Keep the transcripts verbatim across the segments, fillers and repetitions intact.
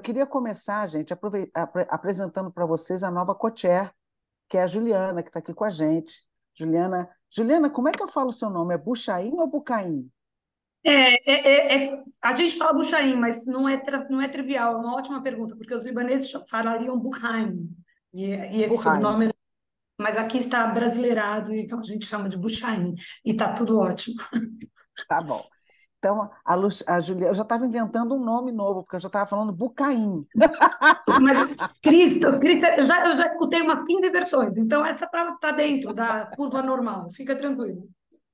queria começar, gente, aprove- apre- apresentando para vocês a nova co-chair, que é a Juliana, que está aqui com a gente. Juliana, Juliana, como é que eu falo o seu nome? É Buchaim ou Bucaim? É, é, é, é- a gente fala Buchaim, mas não é, tra- não é trivial, é uma ótima pergunta, porque os libaneses falariam Buchaim, e, e esse Buchaim. sobrenome, mas aqui está brasileirado, então a gente chama de Buchaim, e está tudo ótimo. Tá bom. Então, a, Lu, a Juliana, eu já estava inventando um nome novo, porque eu já estava falando Bucaim. Mas Cristo, Cristo, eu já, eu já escutei umas quinze versões, então essa está tá dentro da curva normal, fica tranquilo.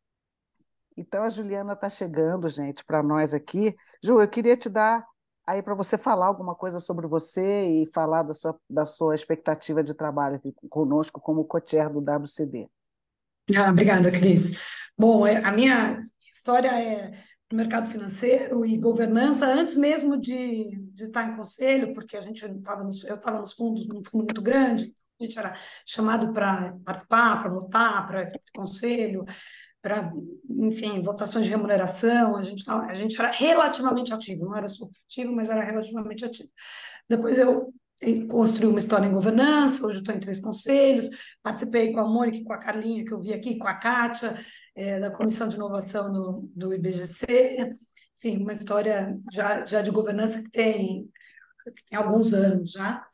Então, a Juliana está chegando, gente, para nós aqui. Ju, eu queria te dar aí para você falar alguma coisa sobre você e falar da sua, da sua expectativa de trabalho aqui conosco como co-chair do W C D. Ah, obrigada, Cris. Bom, é- a minha história é no mercado financeiro e governança, antes mesmo de, de estar em conselho, porque a gente estava nos, eu estava nos fundos, num fundo muito grande, a gente era chamado para participar, para votar, para esse conselho, para, enfim, votações de remuneração, a gente, tava- a gente era relativamente ativo, não era super ativo, mas era relativamente ativo. Depois eu eh, construí uma história em governança, hoje eu estou em três conselhos, participei com a Mônica e com a Carlinha, que eu vi aqui, com a Kátia, eh, da Comissão de Inovação do, do I B G C, enfim, uma história já, já de governança que tem, que tem alguns anos já.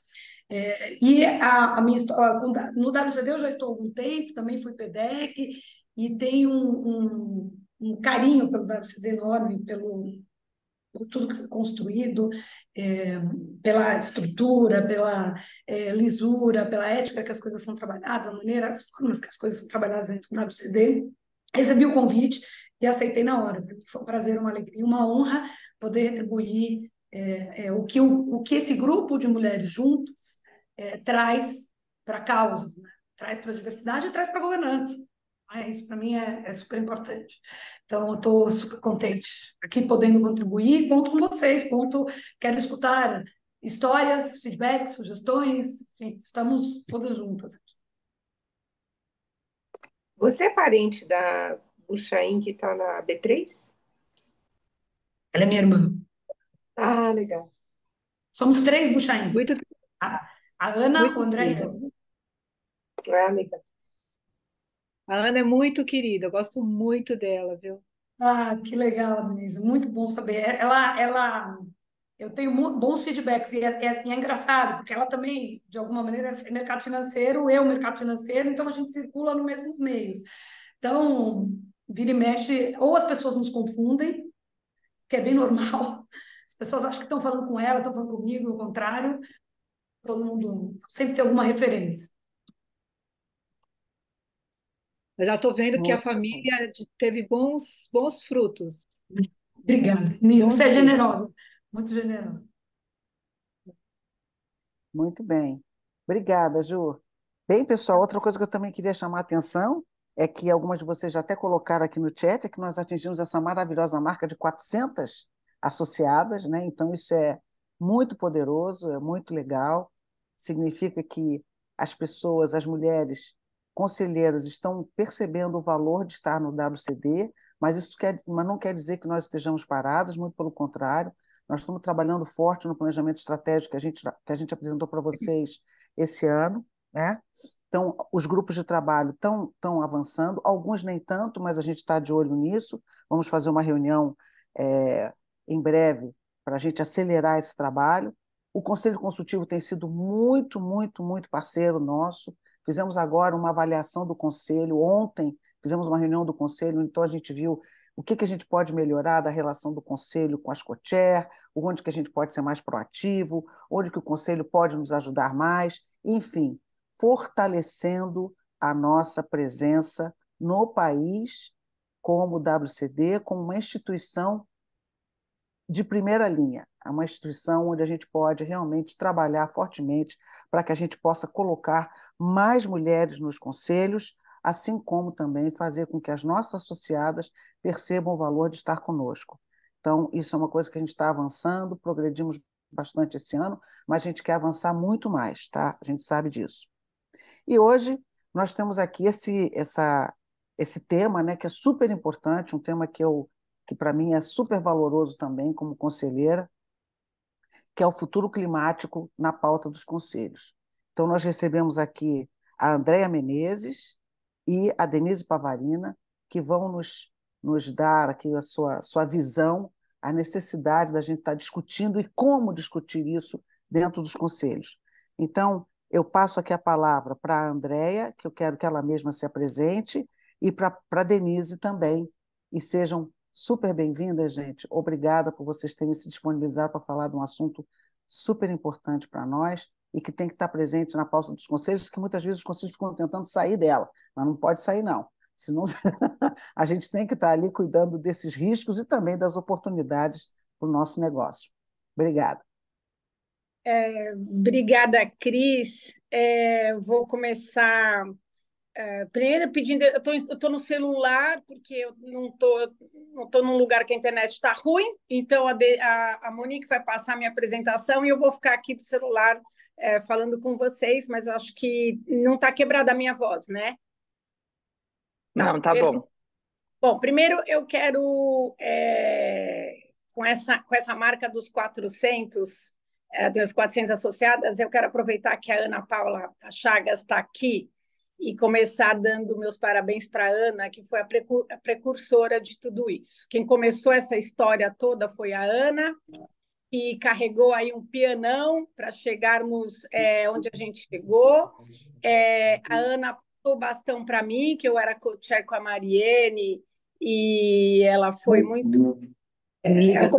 É, e a, a minha história, no W C D eu já estou há algum tempo, também fui PEDEC, e tenho um, um, um carinho pelo W C D enorme, pelo, por tudo que foi construído, é, pela estrutura, pela é, lisura, pela ética que as coisas são trabalhadas, a maneira, as formas que as coisas são trabalhadas dentro do W C D. Recebi o convite e aceitei na hora. Para mim foi um prazer, uma alegria, uma honra poder retribuir é, é, o, que o, o que esse grupo de mulheres juntas é, traz para a causa, né? Traz para a diversidade e traz para a governança. É, isso para mim é, é super importante. Então, eu estou super contente aqui podendo contribuir. Conto com vocês, conto, quero escutar histórias, feedbacks, sugestões. Enfim, estamos todas juntas aqui. Você é parente da Buchain que está na B três? Ela é minha irmã. Ah, legal. Somos três buchains. Muito, A, a Ana, o muito André e querida. eu. Ah, legal. A Ana é muito querida, eu gosto muito dela, viu? Ah, que legal, Denise. Muito bom saber. Ela, ela, eu tenho mu- bons feedbacks e é, é- e é engraçado, porque ela também, de alguma maneira, é mercado financeiro, eu, mercado financeiro, então a gente circula nos mesmos meios. Então, vira e mexe, ou as pessoas nos confundem, que é bem normal. As pessoas acham que estão falando com ela, estão falando comigo, o contrário. Todo mundo sempre tem alguma referência. Eu já estou vendo que a Muito bem. família de- teve bons, bons frutos. Obrigada, Denise. Você Bons é frutos. generosa, muito generosa. Muito bem. Obrigada, Ju. Bem, pessoal, outra coisa que eu também queria chamar a atenção é que algumas de vocês já até colocaram aqui no chat, é que nós atingimos essa maravilhosa marca de quatrocentas associadas, né? Então, isso é muito poderoso, é muito legal. Significa que as pessoas, as mulheres conselheiras estão percebendo o valor de estar no W C D, mas isso quer, mas não quer dizer que nós estejamos parados, muito pelo contrário. Nós estamos trabalhando forte no planejamento estratégico que a gente, que a gente apresentou para vocês esse ano, né? Então, os grupos de trabalho estão, estão avançando, alguns nem tanto, mas a gente está de olho nisso. Vamos fazer uma reunião é, em breve para a gente acelerar esse trabalho. O Conselho Consultivo tem sido muito, muito, muito parceiro nosso. Fizemos agora uma avaliação do Conselho. Ontem fizemos uma reunião do Conselho, então a gente viu o que, que a gente pode melhorar da relação do Conselho com as co-chair, onde que a gente pode ser mais proativo, onde que o Conselho pode nos ajudar mais, enfim, fortalecendo a nossa presença no país como o W C D, como uma instituição de primeira linha, é uma instituição onde a gente pode realmente trabalhar fortemente para que a gente possa colocar mais mulheres nos conselhos, assim como também fazer com que as nossas associadas percebam o valor de estar conosco. Então, isso é uma coisa que a gente está avançando, progredimos bastante esse ano, mas a gente quer avançar muito mais, tá? A gente sabe disso. E hoje nós temos aqui esse, essa, esse tema, né, que é super importante, um tema que, eu, que para mim é super valoroso também como conselheira, que é o futuro climático na pauta dos conselhos. Então, nós recebemos aqui a Andréa Menezes e a Denise Pavarina, que vão nos, nos dar aqui a sua, sua visão, a necessidade da gente estar discutindo e como discutir isso dentro dos conselhos. Então, eu passo aqui a palavra para a Andréa, que eu quero que ela mesma se apresente, e para a Denise também. E sejam super bem-vindas, gente. Obrigada por vocês terem se disponibilizado para falar de um assunto super importante para nós e que tem que estar presente na pauta dos conselhos, que muitas vezes os conselhos ficam tentando sair dela, mas não pode sair, não. Senão a gente tem que estar ali cuidando desses riscos e também das oportunidades para o nosso negócio. Obrigada. É, obrigada, Cris. É, vou começar é, primeiro pedindo. Eu tô, estou no celular, porque eu não estou não tô num lugar que a internet está ruim, então a, de, a, a Monique vai passar a minha apresentação e eu vou ficar aqui do celular é, falando com vocês, mas eu acho que não está quebrada a minha voz, né? Não, tá perfeito. bom. Bom, primeiro eu quero, é, com, essa, com essa marca dos quatrocentos, é, das quatrocentas associadas, eu quero aproveitar que a Ana Paula Chagas está aqui e começar dando meus parabéns para a Ana, que foi a, precur, a precursora de tudo isso. Quem começou essa história toda foi a Ana, e carregou aí um pianão para chegarmos é, onde a gente chegou. É, a Ana passou o bastão para mim, que eu era co-chair com a Mariene, e ela foi muito... É, ela,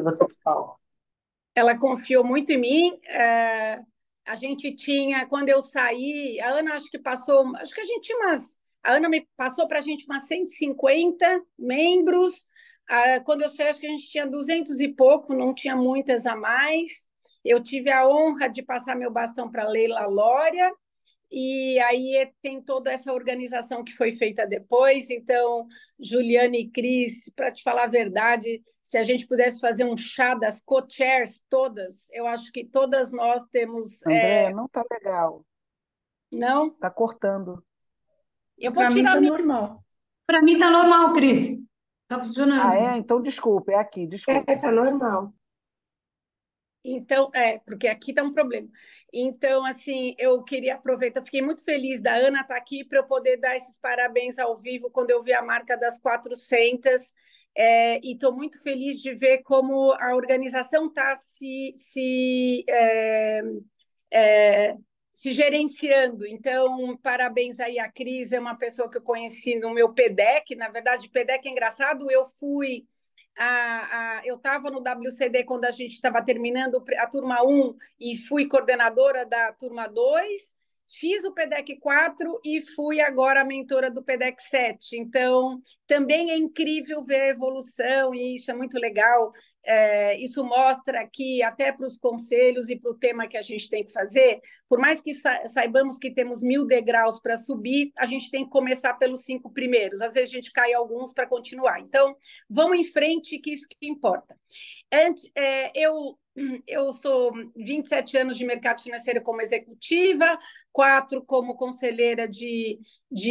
ela confiou muito em mim. É, a gente tinha, quando eu saí, a Ana acho que passou, acho que a gente tinha umas... A Ana me passou para a gente umas cento e cinquenta membros. Ah, quando eu saí, acho que a gente tinha duzentos e pouco, não tinha muitas a mais. Eu tive a honra de passar meu bastão para a Leila Lória, e aí tem toda essa organização que foi feita depois. Então, Juliane e Cris, para te falar a verdade, se a gente pudesse fazer um chá das co-chairs todas, eu acho que todas nós temos... Andréa, é... não está legal. Não? Está cortando. Eu vou Para mim tirar está minha... normal. Para mim está normal, Cris. Está funcionando. Ah, é? Então, desculpa, é aqui, desculpa. É, tá normal. Então, é, porque aqui está um problema. Então, assim, eu queria aproveitar, eu fiquei muito feliz da Ana estar aqui para eu poder dar esses parabéns ao vivo quando eu vi a marca das quatrocentas, é, e estou muito feliz de ver como a organização está se, se, é, é, se gerenciando. Então, parabéns aí à Cris, é uma pessoa que eu conheci no meu P D E C, na verdade, P D E C é engraçado, eu fui... A, a, eu estava no W C D quando a gente estava terminando a turma um e fui coordenadora da turma dois, fiz o P D E C quatro e fui agora a mentora do P D E C sete. Então, também é incrível ver a evolução e isso é muito legal. É, isso mostra que até para os conselhos e para o tema que a gente tem que fazer, por mais que sa saibamos que temos mil degraus para subir, a gente tem que começar pelos cinco primeiros. Às vezes a gente cai alguns para continuar. Então, vamos em frente, que isso que importa. Antes, é, eu, eu sou vinte e sete anos de mercado financeiro como executiva, quatro como conselheira de,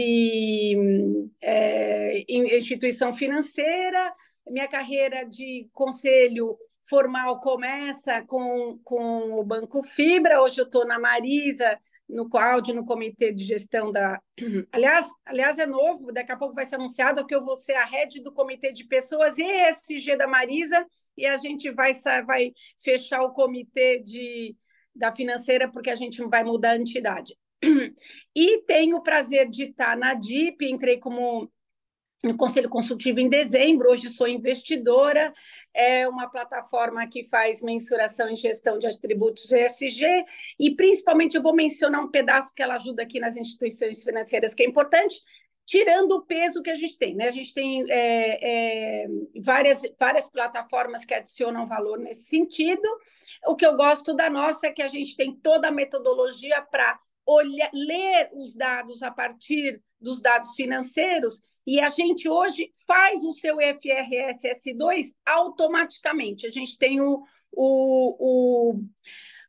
de é, instituição financeira. Minha carreira de conselho formal começa com, com o Banco Fibra. Hoje eu estou na Marisa, no Cláudio, no comitê de gestão da... Aliás, aliás, é novo, daqui a pouco vai ser anunciado que eu vou ser a head do comitê de pessoas e E S G da Marisa, e a gente vai, vai fechar o comitê de, da financeira, porque a gente vai mudar a entidade. E tenho o prazer de estar na D I P, entrei como... no Conselho Consultivo em dezembro, hoje sou investidora, é uma plataforma que faz mensuração e gestão de atributos E S G, e principalmente eu vou mencionar um pedaço que ela ajuda aqui nas instituições financeiras, que é importante, tirando o peso que a gente tem, né? A gente tem é, é, várias, várias plataformas que adicionam valor nesse sentido. O que eu gosto da nossa é que a gente tem toda a metodologia para olhar, ler os dados a partir dos dados financeiros, e a gente hoje faz o seu I F R S S dois automaticamente. A gente tem o, o, o,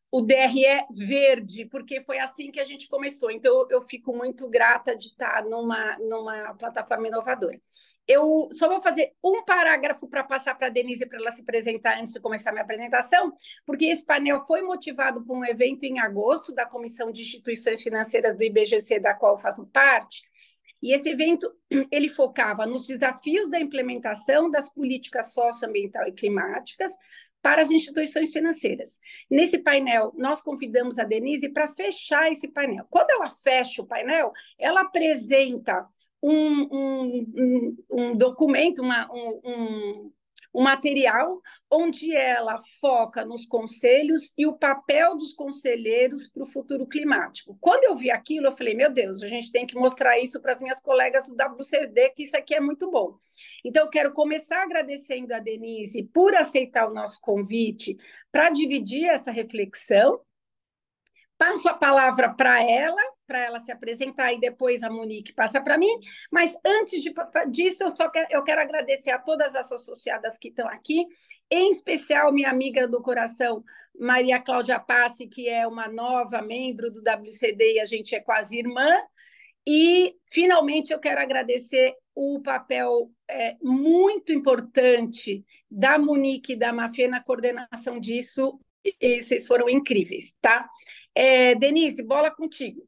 o D R E verde, porque foi assim que a gente começou. Então, eu fico muito grata de estar numa, numa plataforma inovadora. Eu só vou fazer um parágrafo para passar para a Denise para ela se apresentar antes de começar a minha apresentação, porque esse painel foi motivado por um evento em agosto da Comissão de Instituições Financeiras do I B G C, da qual eu faço parte. E esse evento ele focava nos desafios da implementação das políticas socioambientais e climáticas para as instituições financeiras. Nesse painel, nós convidamos a Denise para fechar esse painel. Quando ela fecha o painel, ela apresenta um, um, um, um documento, uma, um, um, um material, onde ela foca nos conselhos e o papel dos conselheiros para o futuro climático. Quando eu vi aquilo, eu falei, meu Deus, a gente tem que mostrar isso para as minhas colegas do W C D, que isso aqui é muito bom. Então, eu quero começar agradecendo a Denise por aceitar o nosso convite para dividir essa reflexão. Passo a palavra para ela, para ela se apresentar, e depois a Monique passa para mim. Mas antes de, disso, eu só quero, eu quero agradecer a todas as associadas que estão aqui, em especial minha amiga do coração, Maria Cláudia Passi, que é uma nova membro do W C D e a gente é quase irmã. E, finalmente, eu quero agradecer o papel é, muito importante da Monique e da Mafê na coordenação disso. E vocês foram incríveis, tá? É, Denise, bola contigo.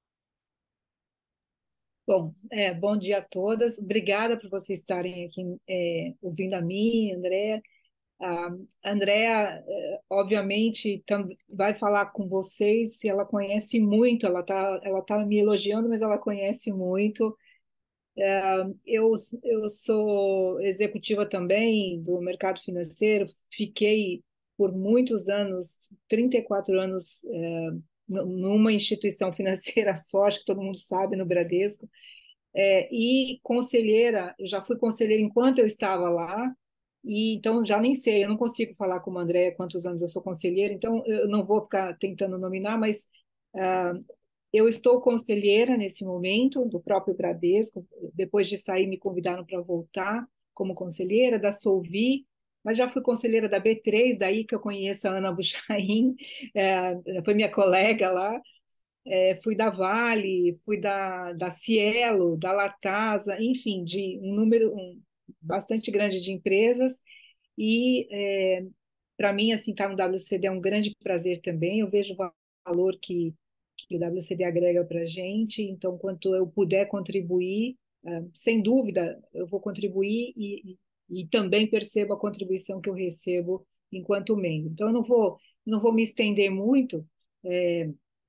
Bom, é, bom dia a todas. Obrigada por vocês estarem aqui é, ouvindo a mim, Andréa. A Andréa, é, obviamente, tam, vai falar com vocês, se ela conhece muito, ela está ela tá me elogiando, mas ela conhece muito. É, eu, eu sou executiva também do mercado financeiro, fiquei por muitos anos, trinta e quatro anos, é, numa instituição financeira só, acho que todo mundo sabe, no Bradesco, é, e conselheira, eu já fui conselheira enquanto eu estava lá, e então já nem sei, eu não consigo falar como a Andréa quantos anos eu sou conselheira, então eu não vou ficar tentando nominar, mas uh, eu estou conselheira nesse momento do próprio Bradesco, depois de sair me convidaram para voltar como conselheira da Solvi, mas já fui conselheira da B três, daí que eu conheço a Ana Buchain, é, foi minha colega lá, é, fui da Vale, fui da, da Cielo, da Latasa, enfim, de um número um, bastante grande de empresas, e é, para mim, assim, estar no W C D é um grande prazer também, eu vejo o valor que, que o W C D agrega para a gente, então, quanto eu puder contribuir, é, sem dúvida, eu vou contribuir e, e também percebo a contribuição que eu recebo enquanto membro. Então, eu não vou, não vou me estender muito. É,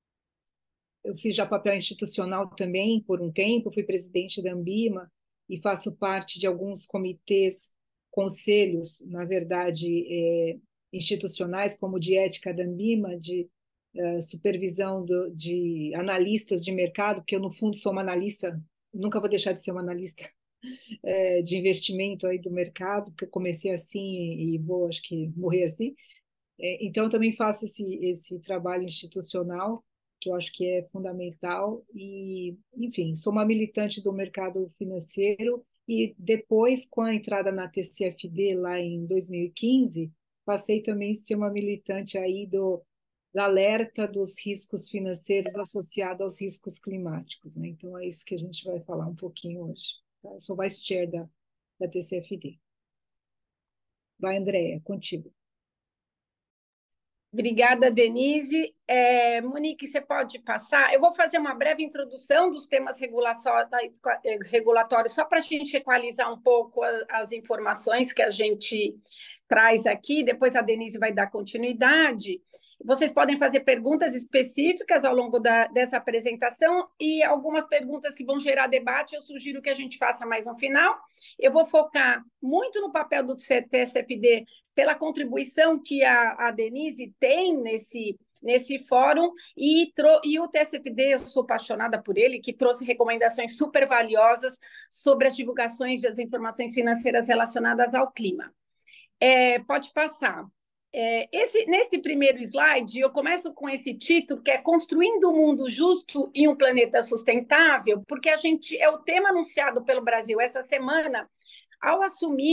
eu fiz já papel institucional também por um tempo, fui presidente da Ambima e faço parte de alguns comitês, conselhos, na verdade, é, institucionais, como de ética da Ambima, de é, supervisão do, de analistas de mercado, porque eu, no fundo, sou uma analista, nunca vou deixar de ser uma analista é, de investimento aí do mercado, porque eu comecei assim e, e vou, acho que, morrer assim. É, então, eu também faço esse, esse trabalho institucional, que eu acho que é fundamental, e, enfim, sou uma militante do mercado financeiro, e depois, com a entrada na T C F D, lá em dois mil e quinze, passei também a ser uma militante aí do, do alerta dos riscos financeiros associados aos riscos climáticos, né? Então, é isso que a gente vai falar um pouquinho hoje. Tá? Eu sou vice-chair da, da T C F D. Vai, Andréa, contigo. Obrigada, Denise. É, Monique, você pode passar? Eu vou fazer uma breve introdução dos temas regulatórios, só para a gente equalizar um pouco as informações que a gente traz aqui. Depois a Denise vai dar continuidade. Vocês podem fazer perguntas específicas ao longo da, dessa apresentação e algumas perguntas que vão gerar debate, eu sugiro que a gente faça mais no final. Eu vou focar muito no papel do T C F D pela contribuição que a, a Denise tem nesse, nesse fórum, e, tro, e o T S F D, eu sou apaixonada por ele, que trouxe recomendações super valiosas sobre as divulgações das informações financeiras relacionadas ao clima. É, pode passar. É, esse, nesse primeiro slide, eu começo com esse título, que é Construindo um Mundo Justo e um Planeta Sustentável, porque a gente é o tema anunciado pelo Brasil essa semana, ao assumir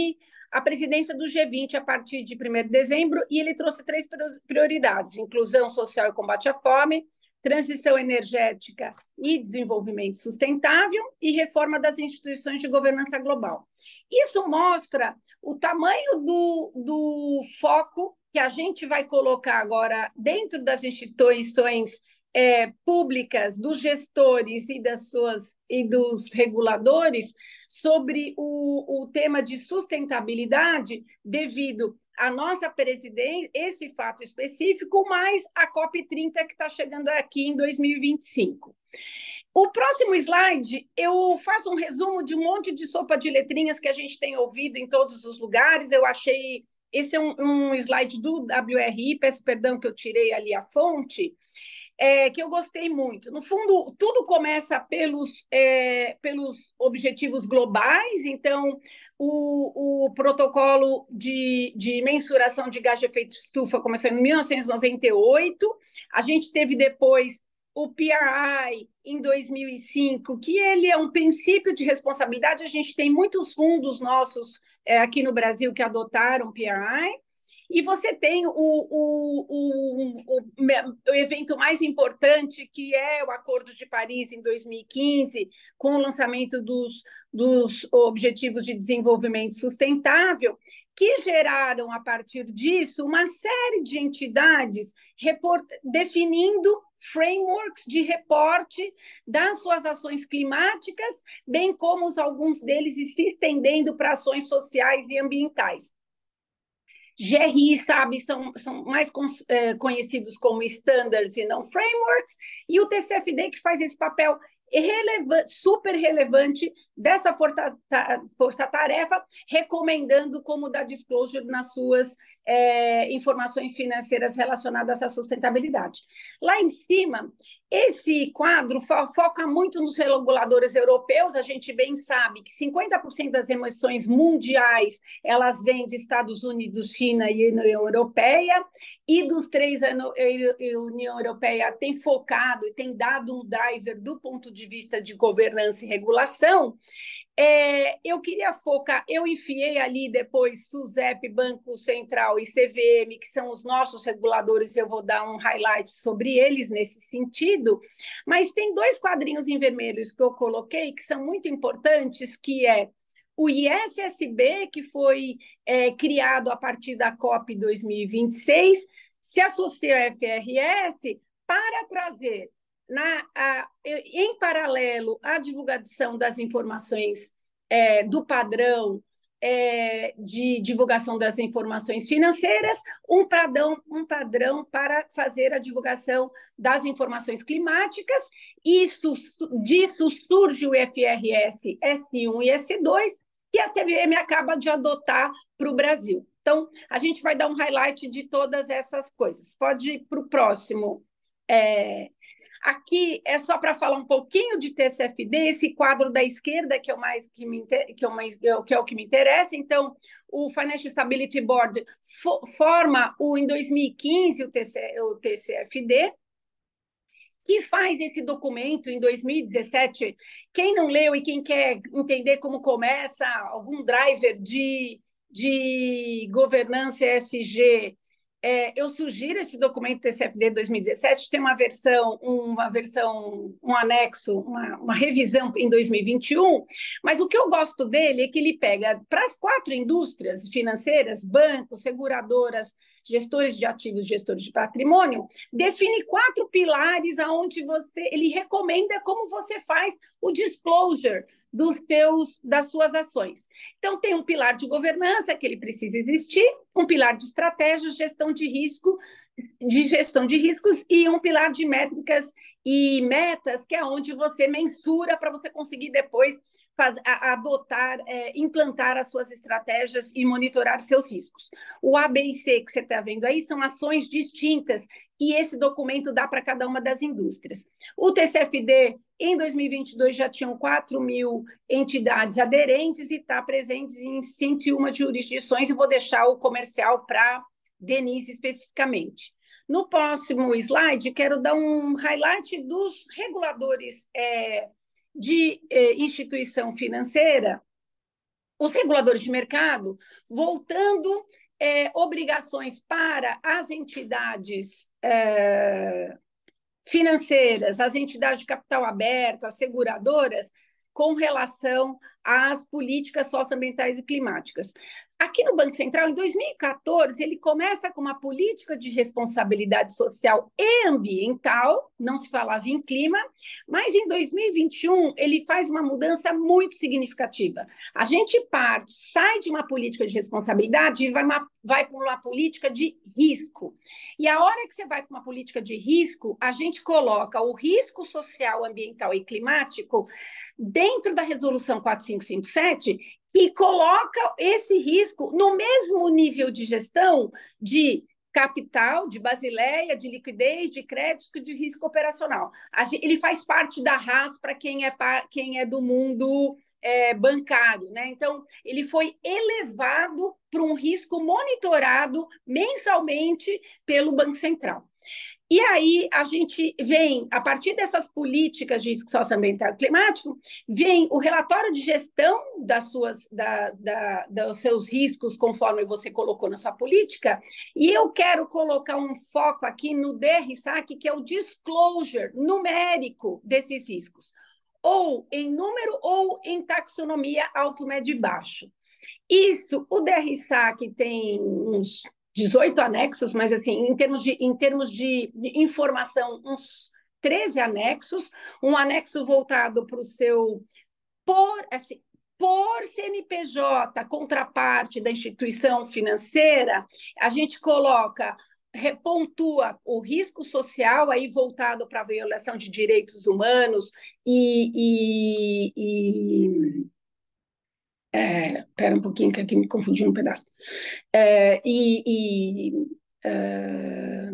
a presidência do G vinte a partir de primeiro de dezembro, e ele trouxe três prioridades: inclusão social e combate à fome, transição energética e desenvolvimento sustentável e reforma das instituições de governança global. Isso mostra o tamanho do, do foco que a gente vai colocar agora dentro das instituições é, públicas, dos gestores e, das suas, e dos reguladores sobre o, o tema de sustentabilidade, devido a nossa presidência, esse fato específico, mais a COP trinta que está chegando aqui em dois mil e vinte e cinco. O próximo slide, eu faço um resumo de um monte de sopa de letrinhas que a gente tem ouvido em todos os lugares. Eu achei, esse é um, um slide do W R I, peço perdão que eu tirei ali a fonte, É, que eu gostei muito. No fundo, tudo começa pelos, é, pelos objetivos globais. Então, o, o protocolo de, de mensuração de gás de efeito estufa começou em mil novecentos e noventa e oito. A gente teve depois o P R I em dois mil e cinco, que ele é um princípio de responsabilidade. A gente tem muitos fundos nossos é, aqui no Brasil que adotaram o P R I. E você tem o, o, o, o, o evento mais importante, que é o Acordo de Paris em dois mil e quinze, com o lançamento dos, dos Objetivos de Desenvolvimento Sustentável, que geraram, a partir disso, uma série de entidades report... definindo frameworks de reporte das suas ações climáticas, bem como alguns deles se estendendo para ações sociais e ambientais. G R I, sabe, são, são mais eh, conhecidos como standards e não frameworks, e o T C F D que faz esse papel relevante, super relevante dessa força-tarefa, recomendando como dar disclosure nas suas é, informações financeiras relacionadas à sustentabilidade. Lá em cima, esse quadro fo foca muito nos reguladores europeus. A gente bem sabe que cinquenta por cento das emissões mundiais elas vêm de Estados Unidos, China e União Europeia, e dos três, a União Europeia tem focado e tem dado um driver do ponto de vista de governança e regulação. É, eu queria focar, eu enfiei ali depois SUSEP, Banco Central e C V M, que são os nossos reguladores, eu vou dar um highlight sobre eles nesse sentido, mas tem dois quadrinhos em vermelhos que eu coloquei, que são muito importantes, que é o I S S B, que foi é, criado a partir da COP dois mil e vinte e seis, se associa ao F R S para trazer Na, a, em paralelo à divulgação das informações é, do padrão é, de divulgação das informações financeiras, um padrão, um padrão para fazer a divulgação das informações climáticas. Isso, disso surge o F R S S um e S dois, que a T V M acaba de adotar para o Brasil. Então, a gente vai dar um highlight de todas essas coisas. Pode ir para o próximo. É... Aqui é só para falar um pouquinho de T C F D, esse quadro da esquerda, que é o mais que me que é o mais que é o que me interessa. Então, o Financial Stability Board fo forma o em dois mil e quinze o, TC, o T C F D, que faz esse documento em dois mil e dezessete. Quem não leu e quem quer entender como começa algum driver de de governança E S G, É, eu sugiro esse documento T C F D dois mil e dezessete, tem uma versão, uma versão, um anexo, uma, uma revisão em dois mil e vinte e um, mas o que eu gosto dele é que ele pega para as quatro indústrias financeiras, bancos, seguradoras, gestores de ativos, gestores de patrimônio, define quatro pilares aonde você, ele recomenda como você faz o disclosure dos seus, das suas ações. Então, tem um pilar de governança, que ele precisa existir, um pilar de estratégia, gestão de risco, de gestão de riscos, e um pilar de métricas e metas, que é onde você mensura para você conseguir depois faz, a, adotar, é, implantar as suas estratégias e monitorar seus riscos. O A, B e C que você está vendo aí são ações distintas que esse documento dá para cada uma das indústrias. O T C F D, em dois mil e vinte e dois, já tinham quatro mil entidades aderentes e está presente em cento e uma jurisdições, e vou deixar o comercial para Denise especificamente. No próximo slide, quero dar um highlight dos reguladores é, de é, instituição financeira, os reguladores de mercado voltando é, obrigações para as entidades é, financeiras, as entidades de capital aberto, as seguradoras, com relação às políticas socioambientais e climáticas. Aqui no Banco Central, em dois mil e quatorze, ele começa com uma política de responsabilidade social e ambiental, não se falava em clima, mas em dois mil e vinte e um ele faz uma mudança muito significativa. A gente parte, sai de uma política de responsabilidade e vai, vai para uma política de risco. E a hora que você vai para uma política de risco, a gente coloca o risco social, ambiental e climático dentro da resolução quatro mil quinhentos e cinquenta e sete e coloca esse risco no mesmo nível de gestão de capital, de Basileia, de liquidez, de crédito e de risco operacional. Ele faz parte da R A S para quem é, quem é do mundo é, bancário, né? Então, ele foi elevado para um risco monitorado mensalmente pelo Banco Central. E aí a gente vem, a partir dessas políticas de risco socioambiental e climático, vem o relatório de gestão das suas, da, da, dos seus riscos, conforme você colocou na sua política, e eu quero colocar um foco aqui no D R S A C, que é o disclosure numérico desses riscos, ou em número ou em taxonomia alto, médio e baixo. Isso, o D R S A C tem uns dezoito anexos, mas assim, em termos de, em termos de informação, uns treze anexos, um anexo voltado para o seu por, assim, por C N P J, contraparte da instituição financeira, a gente coloca, pontua o risco social aí voltado para a violação de direitos humanos e, e, e É, pera um pouquinho, que aqui me confundi um pedaço. É, e e é,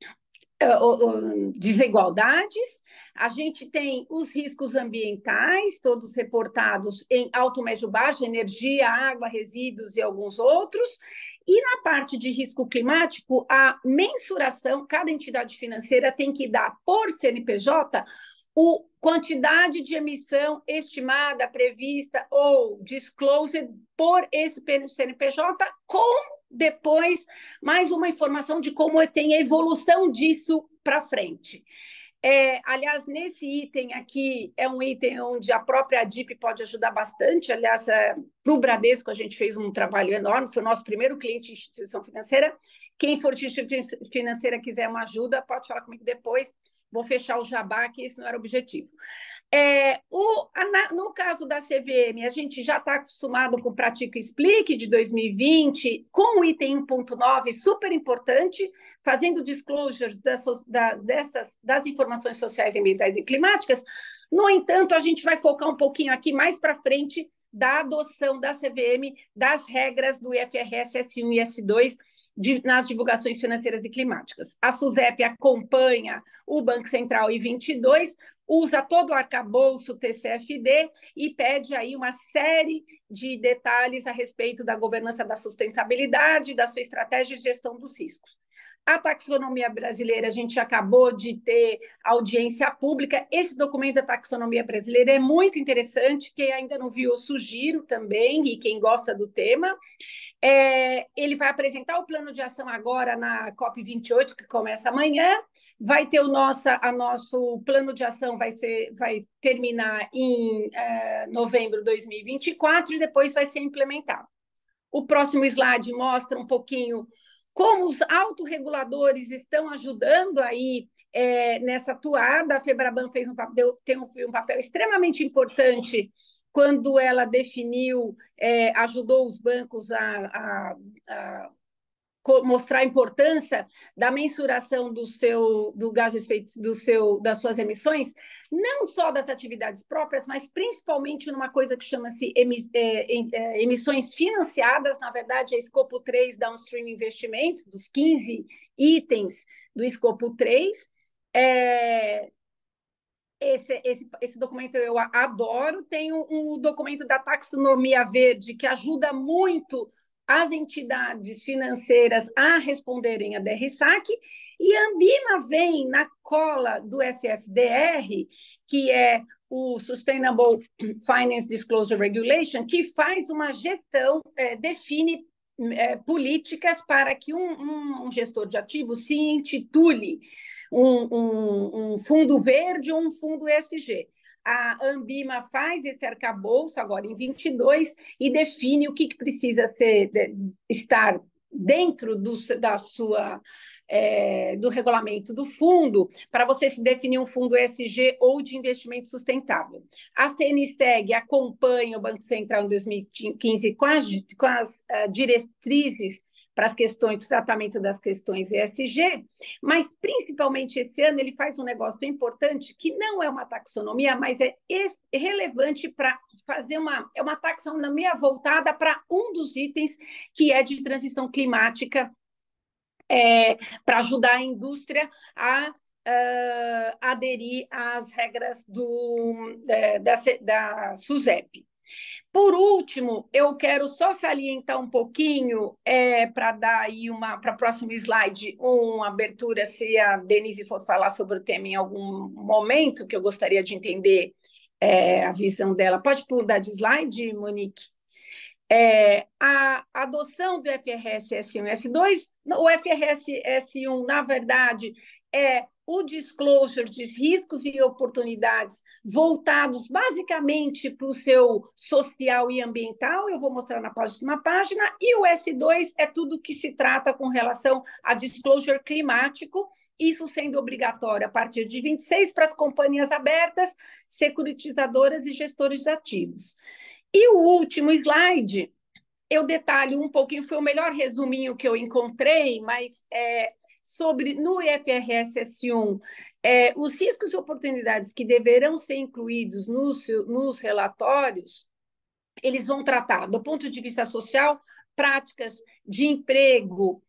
desigualdades, a gente tem os riscos ambientais, todos reportados em alto, médio, baixo, energia, água, resíduos e alguns outros. E na parte de risco climático, a mensuração, cada entidade financeira tem que dar por C N P J o quantidade de emissão estimada, prevista ou disclosed por esse C N P J, com depois mais uma informação de como tem a evolução disso para frente. É, aliás, nesse item aqui, é um item onde a própria A D I P pode ajudar bastante. Aliás, é, para o Bradesco, a gente fez um trabalho enorme, foi o nosso primeiro cliente de instituição financeira. Quem for de instituição financeira quiser uma ajuda, pode falar comigo depois. Vou fechar o jabá, que esse não era o objetivo. É, o, a, no caso da C V M, a gente já está acostumado com o Pratica e Explique de dois mil e vinte, com o item um ponto nove, super importante, fazendo disclosures das, da, dessas, das informações sociais, ambientais e climáticas. No entanto, a gente vai focar um pouquinho aqui mais para frente da adoção da C V M, das regras do I F R S S um e S dois, De, nas divulgações financeiras e climáticas. A SUSEP acompanha o Banco Central I vinte e dois, usa todo o arcabouço T C F D e pede aí uma série de detalhes a respeito da governança da sustentabilidade, da sua estratégia de gestão dos riscos. A taxonomia brasileira, a gente acabou de ter audiência pública. Esse documento da taxonomia brasileira é muito interessante. Quem ainda não viu, eu sugiro também, e quem gosta do tema. É, ele vai apresentar o plano de ação agora na COP vinte e oito, que começa amanhã. Vai ter o nosso, a nosso plano de ação, vai, ser, vai terminar em é, novembro de dois mil e vinte e quatro e depois vai ser implementado. O próximo slide mostra um pouquinho como os autorreguladores estão ajudando aí é, nessa atuada. A FEBRABAN fez um papel, tem um, um papel extremamente importante quando ela definiu, é, ajudou os bancos a, a, a mostrar a importância da mensuração do seu do gás de efeito do seu das suas emissões, não só das atividades próprias, mas principalmente numa coisa que chama-se emissões financiadas. Na verdade, é escopo três Downstream Investimentos, dos quinze itens do escopo três. É, Esse, esse, esse documento eu adoro. Tem um, um documento da taxonomia verde que ajuda muito as entidades financeiras a responderem a D R S A C, e a Ambima vem na cola do S F D R, que é o Sustainable Finance Disclosure Regulation, que faz uma gestão, é, define é, políticas para que um, um, um gestor de ativos se intitule um, um, um fundo verde ou um fundo E S G. A Ambima faz esse arcabouço agora em vinte e dois e define o que, que precisa ser, de, estar dentro do, da sua, é, do regulamento do fundo para você se definir um fundo E S G ou de investimento sustentável. A C N S E G acompanha o Banco Central em dois mil e quinze com as, com as uh, diretrizes para questões do tratamento das questões E S G, mas principalmente esse ano ele faz um negócio importante que não é uma taxonomia, mas é relevante para fazer uma, é uma taxonomia voltada para um dos itens que é de transição climática, é, para ajudar a indústria a uh, aderir às regras do, da, da SUSEP. Por último, eu quero só salientar um pouquinho, é, para dar aí uma, para o próximo slide, uma abertura, se a Denise for falar sobre o tema em algum momento, que eu gostaria de entender é, a visão dela. Pode mudar de slide, Monique? É, a adoção do F R S S um e S dois, o F R S S um, na verdade, é o disclosure de riscos e oportunidades voltados basicamente para o seu social e ambiental, eu vou mostrar na próxima página, e o S dois é tudo que se trata com relação a disclosure climático, isso sendo obrigatório a partir de vinte e seis para as companhias abertas, securitizadoras e gestores de ativos. E o último slide, eu detalho um pouquinho, foi o melhor resuminho que eu encontrei, mas é, sobre no I F R S S um, é, os riscos e oportunidades que deverão ser incluídos nos, nos relatórios, eles vão tratar, do ponto de vista social, práticas de emprego,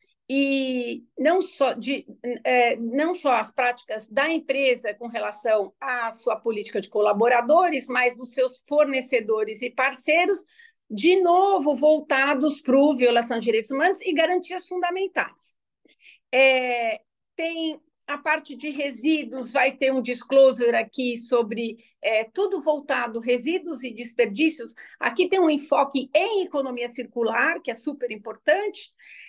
e não só, de, é, não só as práticas da empresa com relação à sua política de colaboradores, mas dos seus fornecedores e parceiros, de novo voltados para a violação de direitos humanos e garantias fundamentais. É, tem a parte de resíduos, vai ter um disclosure aqui sobre é, tudo voltado, resíduos e desperdícios. Aqui tem um enfoque em economia circular, que é super importante,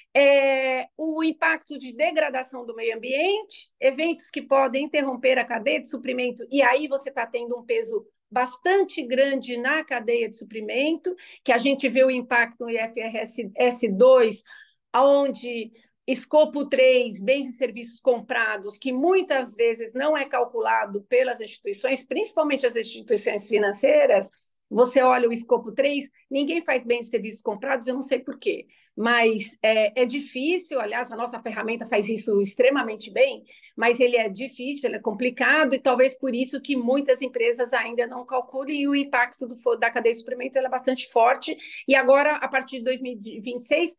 é, o impacto de degradação do meio ambiente, eventos que podem interromper a cadeia de suprimento, e aí você está tendo um peso bastante grande na cadeia de suprimento, que a gente vê o impacto no I F R S dois, onde escopo três, bens e serviços comprados, que muitas vezes não é calculado pelas instituições, principalmente as instituições financeiras. Você olha o escopo três, ninguém faz bens e serviços comprados, eu não sei por quê, mas é, é difícil, aliás, a nossa ferramenta faz isso extremamente bem, mas ele é difícil, ele é complicado, e talvez por isso que muitas empresas ainda não calculem, e o impacto do, da cadeia de suprimento é bastante forte, e agora, a partir de dois mil e vinte e seis,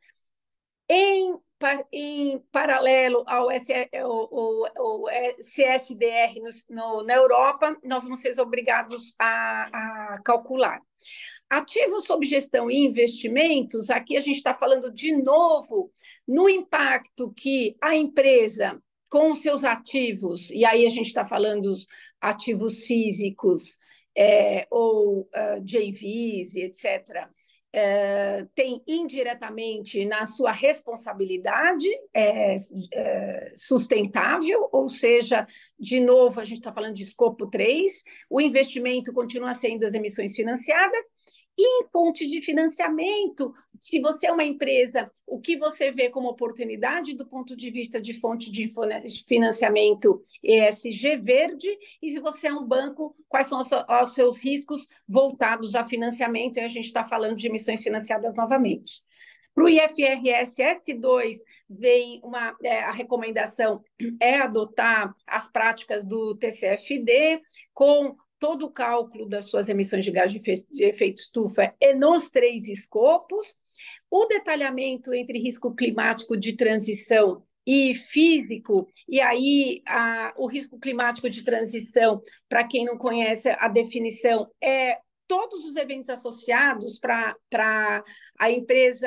em em paralelo ao, S, o, o, o C S D R no, no, na Europa, nós vamos ser obrigados a, a calcular. Ativos sob gestão e investimentos, aqui a gente está falando de novo no impacto que a empresa, com os seus ativos, e aí a gente está falando dos ativos físicos, é, ou uh, J Vs, etcétera, Uh, tem indiretamente na sua responsabilidade é, é, sustentável, ou seja, de novo, a gente está falando de escopo três, o investimento continua sendo as emissões financiadas, e em fonte de financiamento, se você é uma empresa, o que você vê como oportunidade do ponto de vista de fonte de financiamento E S G verde, e se você é um banco, quais são os seus riscos voltados a financiamento, e a gente está falando de emissões financiadas novamente. Para o I F R S S dois, vem uma, é, a recomendação é adotar as práticas do T C F D, com todo o cálculo das suas emissões de gás de efeito estufa é nos três escopos, o detalhamento entre risco climático de transição e físico, e aí a, o risco climático de transição, para quem não conhece a definição, é todos os eventos associados para a empresa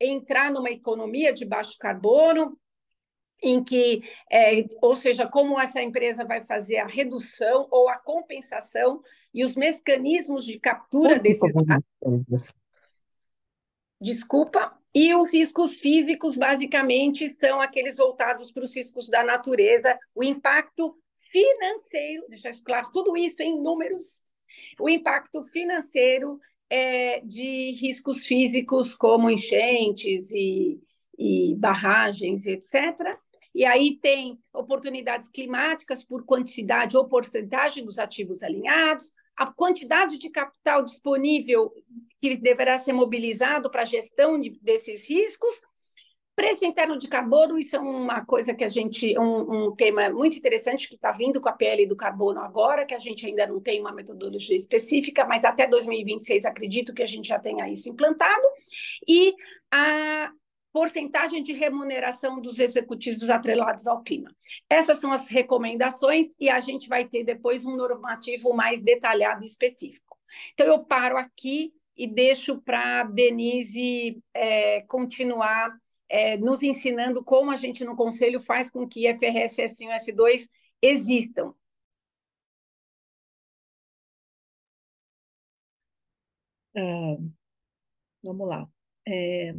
entrar numa economia de baixo carbono, em que, é, ou seja, como essa empresa vai fazer a redução ou a compensação e os mecanismos de captura desses dados. Desculpa. E os riscos físicos, basicamente, são aqueles voltados para os riscos da natureza, o impacto financeiro, deixar isso claro, tudo isso em números, o impacto financeiro é, de riscos físicos, como enchentes e, e barragens, etcétera. E aí tem oportunidades climáticas por quantidade ou porcentagem dos ativos alinhados, a quantidade de capital disponível que deverá ser mobilizado para a gestão de, desses riscos, preço interno de carbono, isso é uma coisa que a gente, um, um tema muito interessante que está vindo com a P L do carbono agora, que a gente ainda não tem uma metodologia específica, mas até dois mil e vinte e seis acredito que a gente já tenha isso implantado, e a porcentagem de remuneração dos executivos atrelados ao clima. Essas são as recomendações e a gente vai ter depois um normativo mais detalhado e específico. Então, eu paro aqui e deixo para a Denise é, continuar é, nos ensinando como a gente no Conselho faz com que F R S S um e S dois existam. É, vamos lá. É...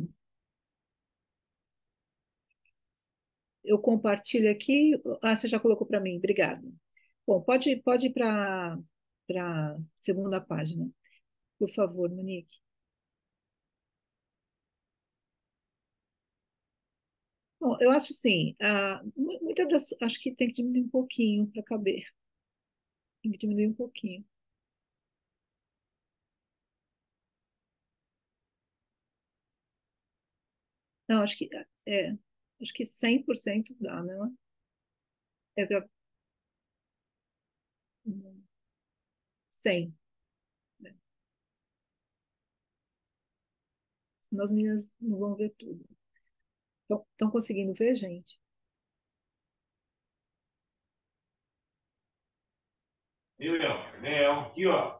Eu compartilho aqui. Ah, você já colocou para mim, obrigada. Bom, pode, pode ir para a segunda página, por favor, Monique. Bom, eu acho assim, ah, muitas das, acho que tem que diminuir um pouquinho para caber. Tem que diminuir um pouquinho. Não, acho que é, acho que cem por cento dá, né? É para cem. Né? Senão as meninas não vão ver tudo. Estão conseguindo ver, gente? Viu, Leão? Leão, aqui, ó.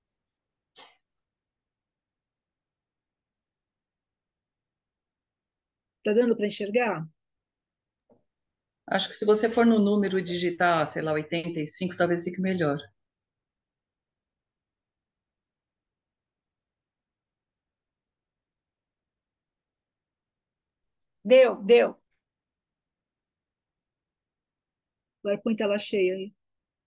Tá dando para enxergar? Acho que se você for no número e digitar, sei lá, oitenta e cinco, talvez fique melhor. Deu, deu. Agora põe tela cheia aí.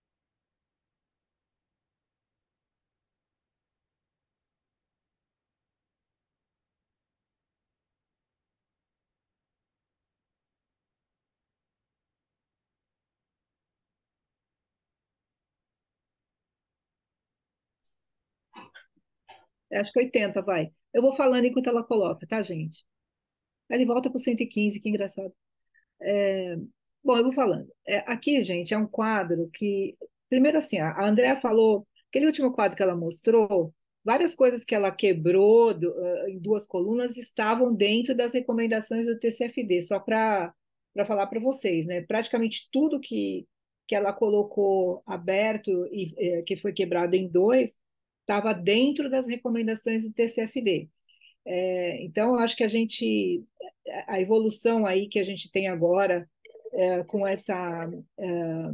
Acho que oitenta, vai. Eu vou falando enquanto ela coloca, tá, gente? Aí ele volta para o cento e quinze, que engraçado. É, bom, eu vou falando. É, aqui, gente, é um quadro que. Primeiro, assim, a Andrea falou, aquele último quadro que ela mostrou, várias coisas que ela quebrou do, uh, em duas colunas estavam dentro das recomendações do T C F D, só para para falar para vocês, né? Praticamente tudo que, que ela colocou aberto e eh, que foi quebrado em dois estava dentro das recomendações do T C F D. É, então, eu acho que a gente, a evolução aí que a gente tem agora, é, com essa, é,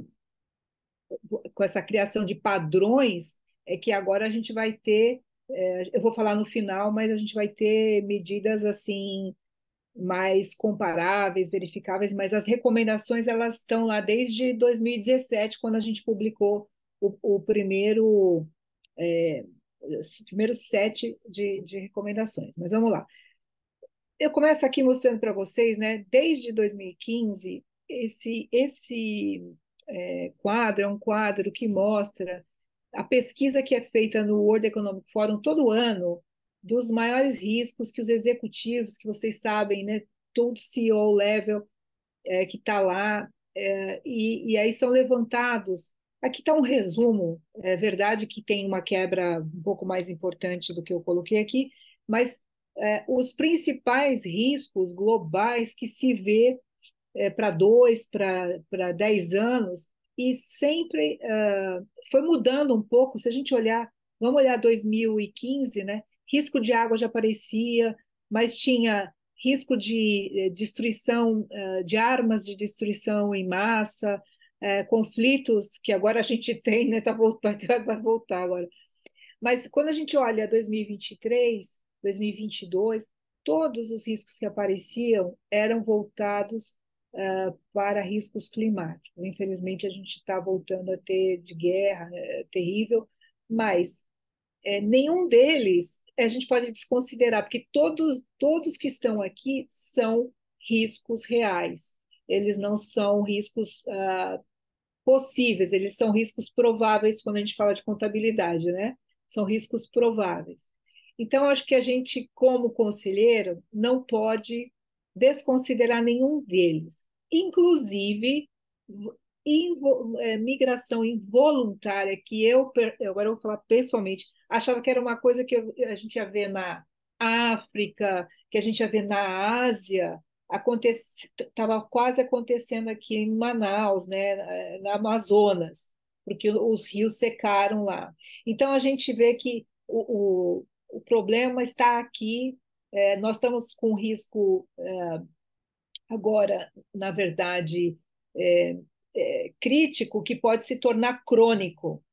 com essa criação de padrões, é que agora a gente vai ter, é, eu vou falar no final, mas a gente vai ter medidas assim mais comparáveis, verificáveis, mas as recomendações elas estão lá desde dois mil e dezessete, quando a gente publicou o, o primeiro é, os primeiros sete de, de recomendações. Mas vamos lá. Eu começo aqui mostrando para vocês, né? Desde dois mil e quinze, esse, esse é, quadro é um quadro que mostra a pesquisa que é feita no World Economic Forum todo ano dos maiores riscos que os executivos, que vocês sabem, né? Todo C E O level é, que está lá, é, e, e aí são levantados. Aqui está um resumo, é verdade que tem uma quebra um pouco mais importante do que eu coloquei aqui, mas é, os principais riscos globais que se vê é, para dois, para dez anos, e sempre é, foi mudando um pouco. Se a gente olhar, vamos olhar dois mil e quinze, né? Risco de água já aparecia, mas tinha risco de destruição, de armas de destruição em massa, conflitos que agora a gente tem, né? Tá, vai voltar agora. Mas quando a gente olha dois mil e vinte e três, dois mil e vinte e dois, todos os riscos que apareciam eram voltados uh, para riscos climáticos. Infelizmente, a gente está voltando a ter de guerra, é terrível, mas é, nenhum deles a gente pode desconsiderar, porque todos, todos que estão aqui são riscos reais. Eles não são riscos uh, possíveis, eles são riscos prováveis quando a gente fala de contabilidade, né? São riscos prováveis. Então, acho que a gente, como conselheiro, não pode desconsiderar nenhum deles, inclusive invo, é, migração involuntária, que eu, agora eu vou falar pessoalmente, achava que era uma coisa que eu, a gente ia ver na África, que a gente ia ver na Ásia, estava quase acontecendo aqui em Manaus, né, na Amazonas, porque os rios secaram lá. Então, a gente vê que o, o, o problema está aqui, é, nós estamos com risco é, agora, na verdade, é, é, crítico, que pode se tornar crônico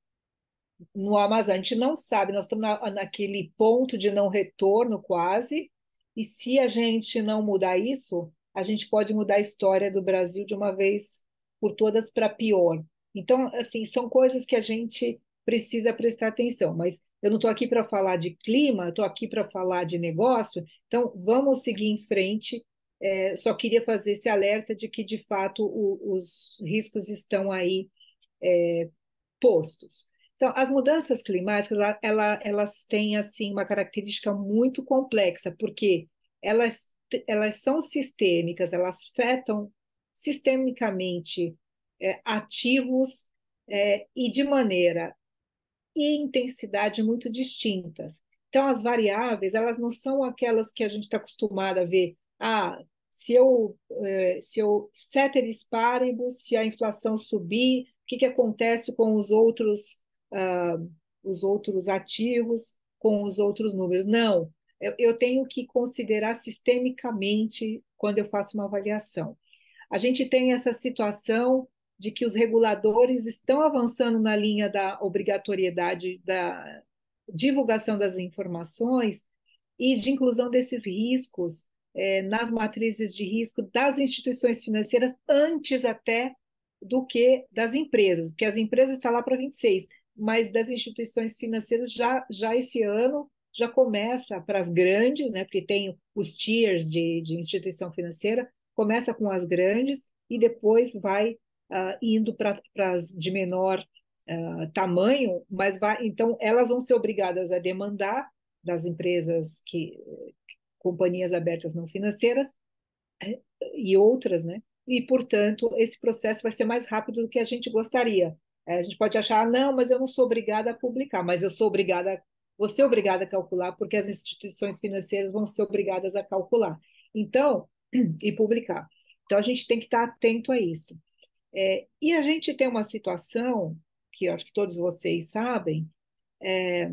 no Amazonas. A gente não sabe, nós estamos na, naquele ponto de não retorno quase, e se a gente não mudar isso, a gente pode mudar a história do Brasil de uma vez por todas para pior. Então, assim, são coisas que a gente precisa prestar atenção, mas eu não estou aqui para falar de clima, estou aqui para falar de negócio, então vamos seguir em frente. É, só queria fazer esse alerta de que, de fato, o, os riscos estão aí é, postos. Então, as mudanças climáticas, ela, elas têm assim uma característica muito complexa, porque elas, elas são sistêmicas, elas afetam sistemicamente é, ativos é, e de maneira e intensidade muito distintas. Então, as variáveis, elas não são aquelas que a gente está acostumado a ver. Ah, se eu, é, se eu ceteris paribus, se a inflação subir, o que, que acontece com os outros Uh, os outros ativos com os outros números. Não, eu, eu tenho que considerar sistemicamente quando eu faço uma avaliação. A gente tem essa situação de que os reguladores estão avançando na linha da obrigatoriedade da divulgação das informações e de inclusão desses riscos eh, nas matrizes de risco das instituições financeiras antes até do que das empresas, porque as empresas estão lá para vinte e seis, mas das instituições financeiras já, já esse ano já começa para as grandes, né, porque tem os tiers de, de instituição financeira, começa com as grandes e depois vai uh, indo para as de menor uh, tamanho, mas vai, então elas vão ser obrigadas a demandar das empresas que companhias abertas não financeiras e outras, né? E, portanto, esse processo vai ser mais rápido do que a gente gostaria. A gente pode achar, ah, não, mas eu não sou obrigada a publicar, mas eu sou obrigada, vou ser obrigada a calcular, porque as instituições financeiras vão ser obrigadas a calcular. Então, e publicar. Então, a gente tem que estar atento a isso. É, e a gente tem uma situação, que eu acho que todos vocês sabem, é,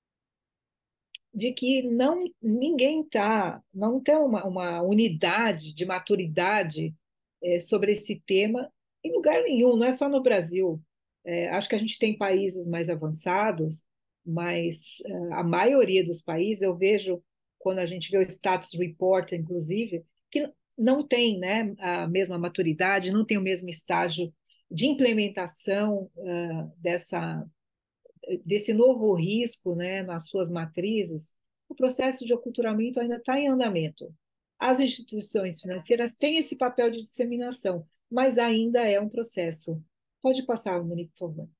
de que não, ninguém está, não tem uma, uma unidade de maturidade é, sobre esse tema em lugar nenhum, não é só no Brasil. É, acho que a gente tem países mais avançados, mas é, a maioria dos países, eu vejo, quando a gente vê o status report, inclusive, que não tem, né, a mesma maturidade, não tem o mesmo estágio de implementação uh, dessa, desse novo risco, né, nas suas matrizes. O processo de aculturamento ainda está em andamento. As instituições financeiras têm esse papel de disseminação, mas ainda é um processo. Pode passar, Monique, por favor.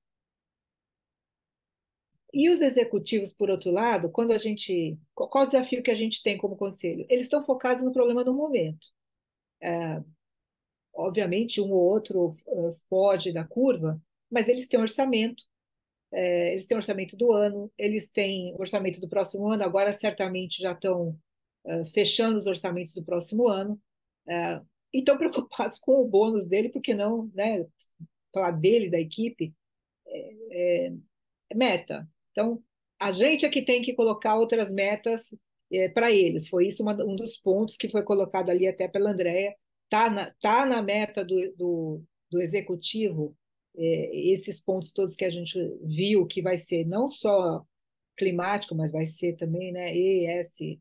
E os executivos, por outro lado, quando a gente. Qual o desafio que a gente tem como conselho? Eles estão focados no problema do momento. É, obviamente, um ou outro uh, foge da curva, mas eles têm orçamento, é, eles têm orçamento do ano, eles têm orçamento do próximo ano, agora certamente já estão uh, fechando os orçamentos do próximo ano, uh, e estão preocupados com o bônus dele, porque não, né, falar dele, da equipe, é, é meta. Então, a gente é que tem que colocar outras metas é, para eles. Foi isso uma, um dos pontos que foi colocado ali até pela Andrea. Está na, tá na meta do, do, do executivo, é, esses pontos todos que a gente viu, que vai ser não só climático, mas vai ser também, né, E S,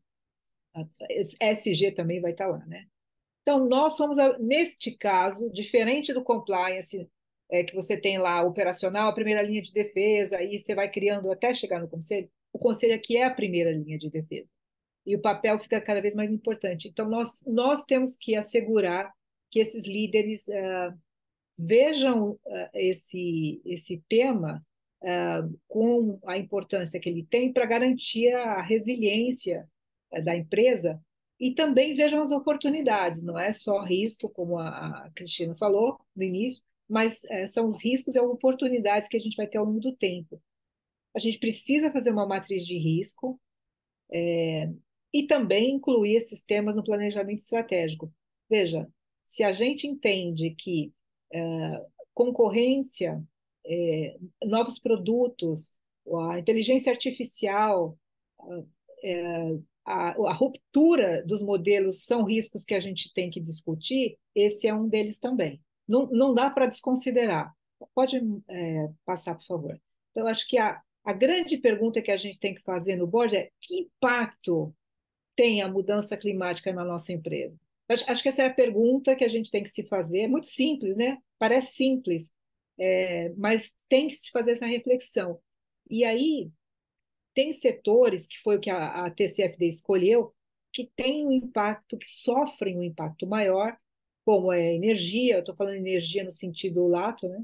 S G também vai estar lá, né? Então, nós somos, neste caso, diferente do compliance, é, que você tem lá operacional, a primeira linha de defesa, aí você vai criando até chegar no conselho, o conselho aqui é a primeira linha de defesa. E o papel fica cada vez mais importante. Então, nós, nós temos que assegurar que esses líderes uh, vejam uh, esse, esse tema uh, com a importância que ele tem para garantir a resiliência uh, da empresa e também vejam as oportunidades, não é só risco, como a, a Cristina falou no início, mas uh, são os riscos e as oportunidades que a gente vai ter ao longo do tempo. A gente precisa fazer uma matriz de risco, é, e também incluir esses temas no planejamento estratégico. Veja, se a gente entende que é, concorrência, é, novos produtos, a inteligência artificial, é, a, a ruptura dos modelos são riscos que a gente tem que discutir, esse é um deles também. Não, não dá para desconsiderar. Pode é, passar, por favor. Então, acho que a, a grande pergunta que a gente tem que fazer no board é que impacto tem a mudança climática na nossa empresa? Acho que essa é a pergunta que a gente tem que se fazer. É muito simples, né? Parece simples, é, mas tem que se fazer essa reflexão. E aí, tem setores, que foi o que a, a T C F D escolheu, que tem um impacto, que sofrem um impacto maior, como é energia, eu estou falando energia no sentido lato, né?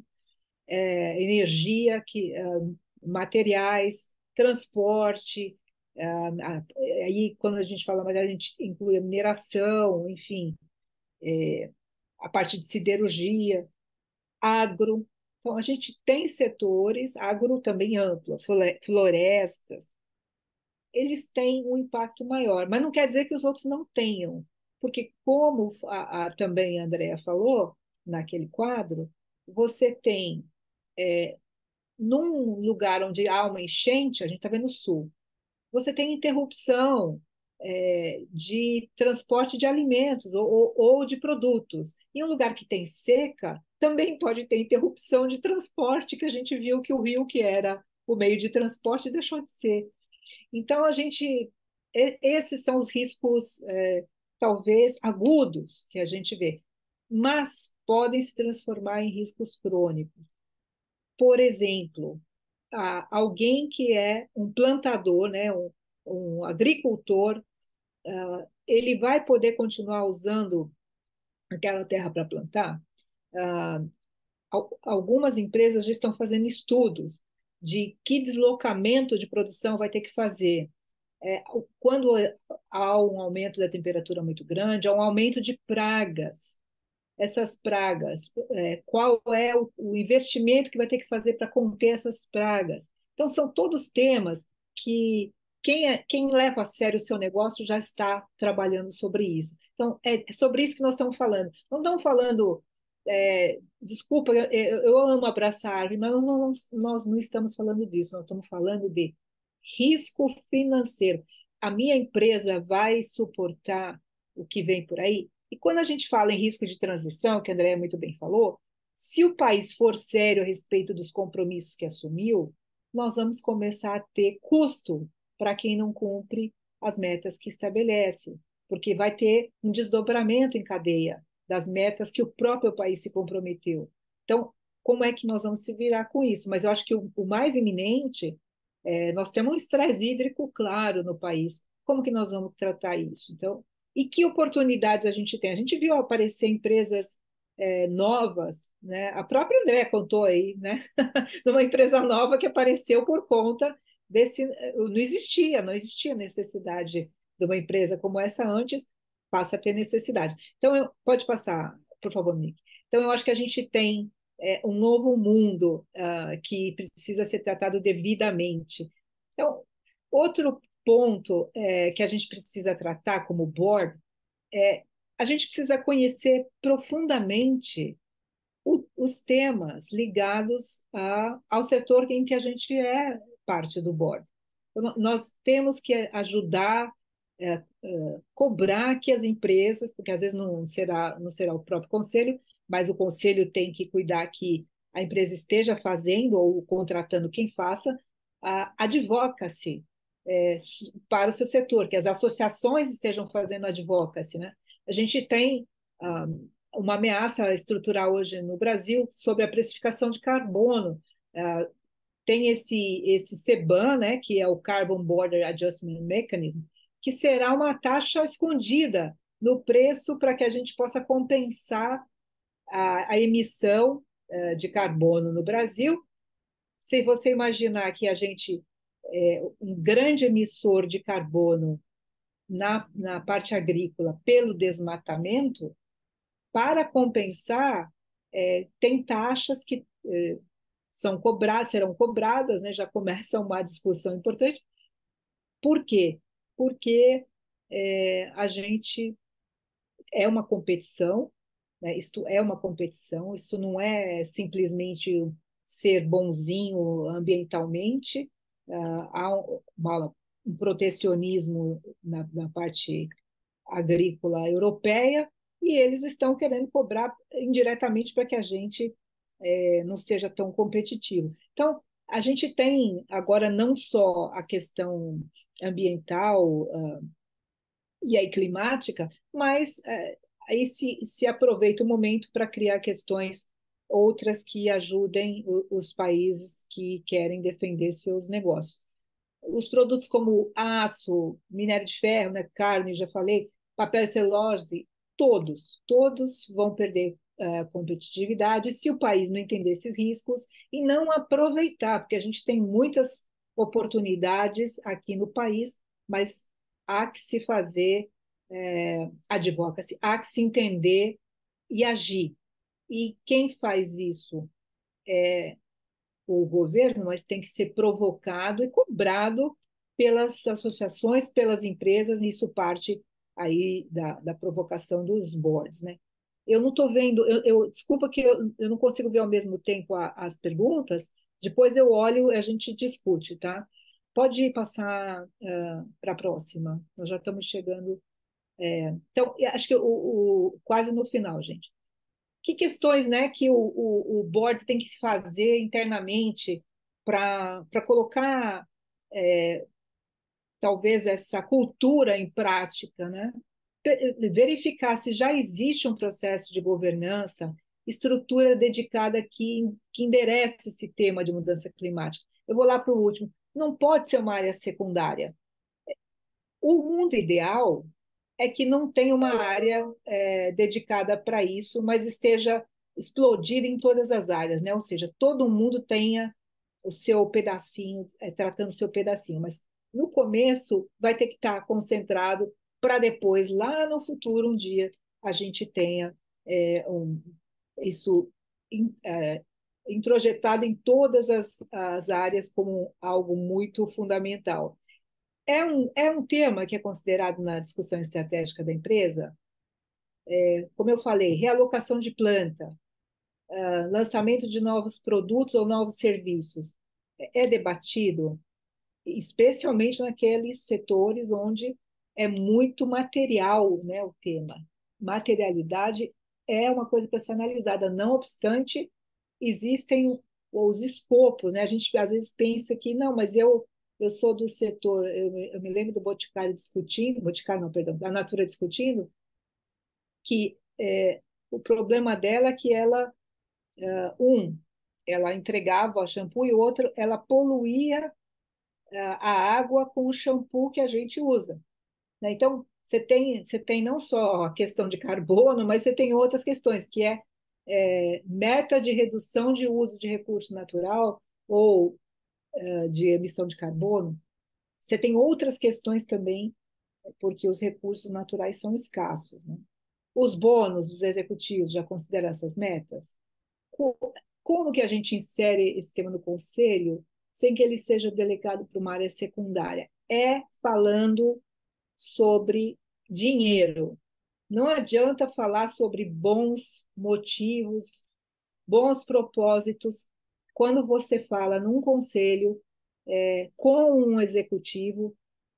É, energia, que, uh, materiais, transporte, uh, aí quando a gente fala material, a gente inclui a mineração, enfim, é, a parte de siderurgia, agro. Então, a gente tem setores, agro também amplo, florestas, eles têm um impacto maior, mas não quer dizer que os outros não tenham, porque como a, a, também a Andrea falou, naquele quadro, você tem, é, num lugar onde há uma enchente, a gente está vendo no sul, você tem interrupção é, de transporte de alimentos ou, ou, ou de produtos. Em um lugar que tem seca, também pode ter interrupção de transporte, que a gente viu que o rio, que era o meio de transporte, deixou de ser. Então, a gente, esses são os riscos, é, talvez, agudos que a gente vê, mas podem se transformar em riscos crônicos. Por exemplo, alguém que é um plantador, né, um, um agricultor, uh, ele vai poder continuar usando aquela terra para plantar? Uh, algumas empresas já estão fazendo estudos de que deslocamento de produção vai ter que fazer. É, quando há um aumento da temperatura muito grande, há um aumento de pragas. Essas pragas, é, qual é o, o investimento que vai ter que fazer para conter essas pragas? Então, são todos temas que quem, é, quem leva a sério o seu negócio já está trabalhando sobre isso. Então, é sobre isso que nós estamos falando. Não estamos falando, é, desculpa, eu, eu amo abraçar a árvore, mas não, nós não estamos falando disso, nós estamos falando de risco financeiro. A minha empresa vai suportar o que vem por aí? E quando a gente fala em risco de transição, que a Andrea muito bem falou, se o país for sério a respeito dos compromissos que assumiu, nós vamos começar a ter custo para quem não cumpre as metas que estabelece, porque vai ter um desdobramento em cadeia das metas que o próprio país se comprometeu. Então, como é que nós vamos se virar com isso? Mas eu acho que o, o mais iminente, é, nós temos um estresse hídrico claro no país. Como que nós vamos tratar isso? Então, e que oportunidades a gente tem? A gente viu aparecer empresas é, novas, né? A própria André contou aí, né? De uma empresa nova que apareceu por conta desse... Não existia, não existia necessidade de uma empresa como essa antes, passa a ter necessidade. Então, eu, pode passar, por favor, Nick. Então, eu acho que a gente tem é, um novo mundo uh, que precisa ser tratado devidamente. Então, outro ponto é, que a gente precisa tratar como board é a gente precisa conhecer profundamente o, os temas ligados a, ao setor em que a gente é parte do board. Então, nós temos que ajudar é, é, cobrar que as empresas, porque às vezes não será, não será o próprio conselho, mas o conselho tem que cuidar que a empresa esteja fazendo ou contratando quem faça a advocacy é, para o seu setor, que as associações estejam fazendo advocacy, né? A gente tem ah, uma ameaça estrutural hoje no Brasil sobre a precificação de carbono. Ah, tem esse, esse CBAM, né, que é o Carbon Border Adjustment Mechanism, que será uma taxa escondida no preço para que a gente possa compensar a, a emissão uh, de carbono no Brasil. Se você imaginar que a gente é um grande emissor de carbono na, na parte agrícola pelo desmatamento, para compensar, é, tem taxas que é, são cobradas, serão cobradas, né? Já começa uma discussão importante. Por quê? Porque é, a gente é uma competição, né? Isto é uma competição, isso não é simplesmente ser bonzinho ambientalmente, uh, há uma, um protecionismo na, na parte agrícola europeia, e eles estão querendo cobrar indiretamente para que a gente é, não seja tão competitivo. Então, a gente tem agora não só a questão ambiental uh, e aí climática, mas uh, aí se, se aproveita o momento para criar questões outras que ajudem os países que querem defender seus negócios. Os produtos como aço, minério de ferro, né, carne, já falei, papel e celulose, todos, todos vão perder uh, competitividade se o país não entender esses riscos e não aproveitar, porque a gente tem muitas oportunidades aqui no país, mas há que se fazer é, advocacy, há que se entender e agir. E quem faz isso é o governo, mas tem que ser provocado e cobrado pelas associações, pelas empresas, e isso parte aí da, da provocação dos boards, né? Eu não estou vendo, eu, eu, desculpa que eu, eu não consigo ver ao mesmo tempo a, as perguntas, depois eu olho e a gente discute, tá? Pode passar uh, para a próxima, nós já estamos chegando. É, então, acho que o, o, quase no final, gente. Que questões, né, que o, o, o board tem que fazer internamente para colocar, é, talvez, essa cultura em prática, né? Verificar se já existe um processo de governança, estrutura dedicada que, que enderece esse tema de mudança climática. Eu vou lá para o último. Não pode ser uma área secundária. O mundo ideal é que não tenha uma área é, dedicada para isso, mas esteja explodida em todas as áreas, né? Ou seja, todo mundo tenha o seu pedacinho, é, tratando o seu pedacinho, mas no começo vai ter que estar concentrado para depois, lá no futuro, um dia, a gente tenha é, um, isso in, é, introjetado em todas as, as áreas como algo muito fundamental. É um, é um tema que é considerado na discussão estratégica da empresa, é, como eu falei, realocação de planta, uh, lançamento de novos produtos ou novos serviços. É, é debatido, especialmente naqueles setores onde é muito material, né, o tema. Materialidade é uma coisa para ser analisada, não obstante, existem os escopos, né? A gente às vezes pensa que, não, mas eu eu sou do setor, eu, eu me lembro do Boticário discutindo, Boticário não, perdão, da Natura discutindo, que é, o problema dela é que ela, uh, um, ela entregava o shampoo e o outro, ela poluía uh, a água com o shampoo que a gente usa, né? Então, você tem, você tem não só a questão de carbono, mas você tem outras questões, que é, é meta de redução de uso de recurso natural ou de emissão de carbono. Você tem outras questões também, porque os recursos naturais são escassos, né? Os bônus dos executivos já consideram essas metas? Como que a gente insere esse tema no conselho sem que ele seja delegado para uma área secundária? É falando sobre dinheiro. Não adianta falar sobre bons motivos, bons propósitos, quando você fala num conselho é, com um executivo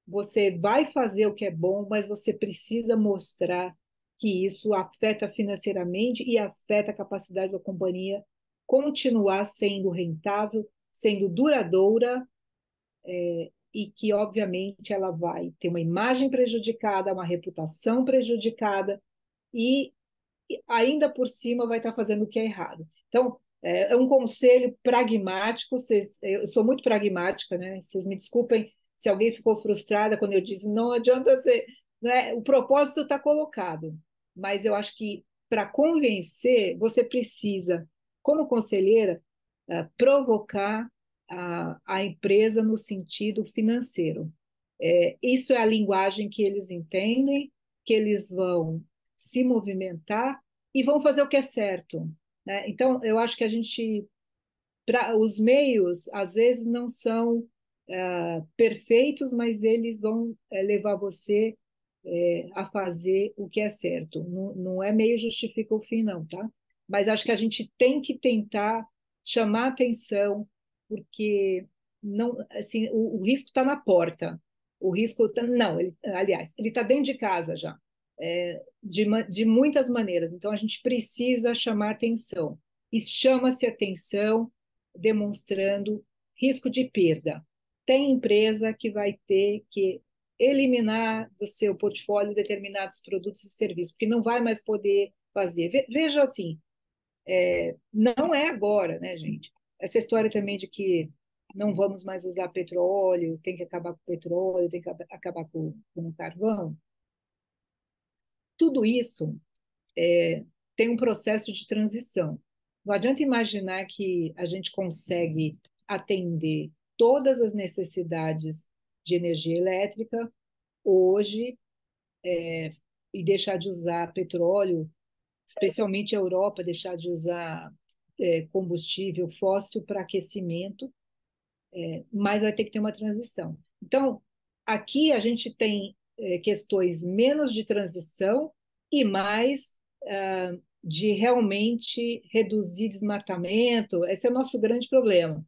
você vai fazer o que é bom, mas você precisa mostrar que isso afeta financeiramente e afeta a capacidade da companhia continuar sendo rentável, sendo duradoura, é, e que, obviamente, ela vai ter uma imagem prejudicada, uma reputação prejudicada e, e ainda por cima, vai estar fazendo o que é errado. Então, é, é um conselho pragmático, vocês, eu sou muito pragmática, né? Vocês me desculpem se alguém ficou frustrada quando eu disse não adianta ser, né? O propósito está colocado, mas eu acho que para convencer, você precisa, como conselheira, uh, provocar a, a empresa no sentido financeiro. É, isso é a linguagem que eles entendem, que eles vão se movimentar e vão fazer o que é certo, né? Então, eu acho que a gente, pra, os meios, às vezes, não são uh, perfeitos, mas eles vão uh, levar você uh, a fazer o que é certo. Não, não é meio justifica o fim, não, tá? Mas acho que a gente tem que tentar chamar atenção, porque não, assim, o, o risco está na porta. O risco tá, não, ele, aliás, ele está dentro de casa já, é, de, de muitas maneiras. Então a gente precisa chamar atenção. E chama-se atenção demonstrando risco de perda. Tem empresa que vai ter que eliminar do seu portfólio determinados produtos e serviços, porque não vai mais poder fazer. Veja assim, é, não é agora, né, gente? Essa história também de que não vamos mais usar petróleo, tem que acabar com o petróleo, tem que acabar com, com o carvão. Tudo isso é, tem um processo de transição. Não adianta imaginar que a gente consegue atender todas as necessidades de energia elétrica hoje é, e deixar de usar petróleo, especialmente a Europa, deixar de usar é, combustível fóssil para aquecimento, é, mas vai ter que ter uma transição. Então, aqui a gente tem é, questões menos de transição e mais uh, de realmente reduzir desmatamento. Esse é o nosso grande problema.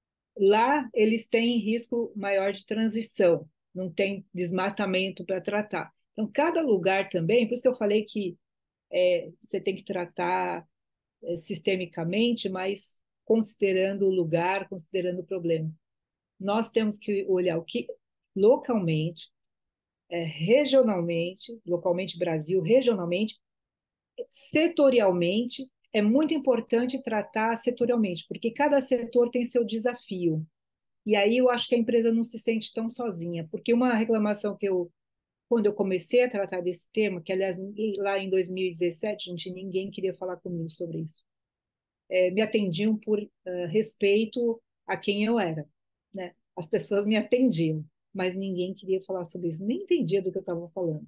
Lá, eles têm risco maior de transição, não tem desmatamento para tratar. Então, cada lugar também, por isso que eu falei que é, você tem que tratar é, sistemicamente, mas considerando o lugar, considerando o problema. Nós temos que olhar o que localmente, é, regionalmente, localmente Brasil, regionalmente, setorialmente, é muito importante tratar setorialmente, porque cada setor tem seu desafio. E aí eu acho que a empresa não se sente tão sozinha, porque uma reclamação que eu, quando eu comecei a tratar desse tema, que aliás lá em dois mil e dezessete, gente, ninguém queria falar comigo sobre isso. É, me atendiam por uh, respeito a quem eu era, né? As pessoas me atendiam, mas ninguém queria falar sobre isso, nem entendia do que eu estava falando.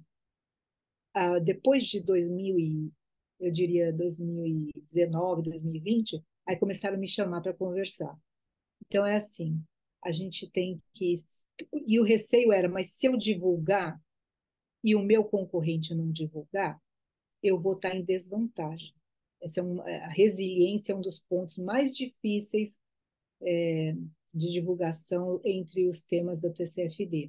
Uh, depois de dois mil e, eu diria dois mil e dezenove, dois mil e vinte, aí começaram a me chamar para conversar. Então é assim, a gente tem que, e o receio era, mas se eu divulgar e o meu concorrente não divulgar, eu vou estar em desvantagem. Essa é um, a resiliência é um dos pontos mais difíceis é, de divulgação entre os temas da T C F D.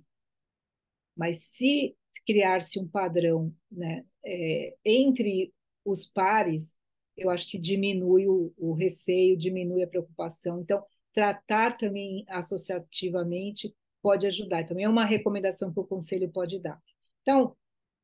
Mas se criar-se um padrão, né, é, entre os pares, eu acho que diminui o, o receio, diminui a preocupação. Então, tratar também associativamente pode ajudar. Também é uma recomendação que o conselho pode dar. Então,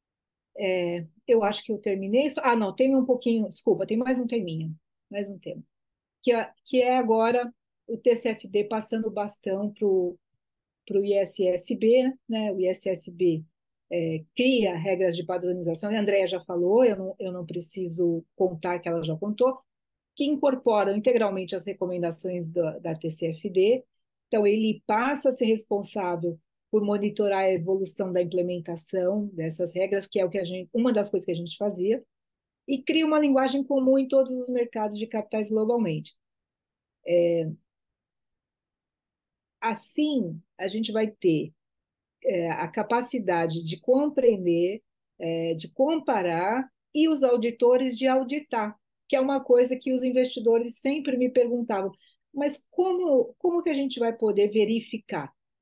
é, eu acho que eu terminei. Ah, não, tem um pouquinho, desculpa, tem mais um teminho, mais um tema, que é, que é agora o T C F D passando o bastão para o I S S B, né? O I S S B é, cria regras de padronização, a Andrea já falou, eu não, eu não preciso contar que ela já contou, que incorporam integralmente as recomendações da, da T C F D. Então, ele passa a ser responsável por monitorar a evolução da implementação dessas regras, que é o que a gente, uma das coisas que a gente fazia, e cria uma linguagem comum em todos os mercados de capitais globalmente. É, assim, a gente vai ter é, a capacidade de compreender, é, de comparar, e os auditores de auditar, que é uma coisa que os investidores sempre me perguntavam, mas como, como que a gente vai poder verificar?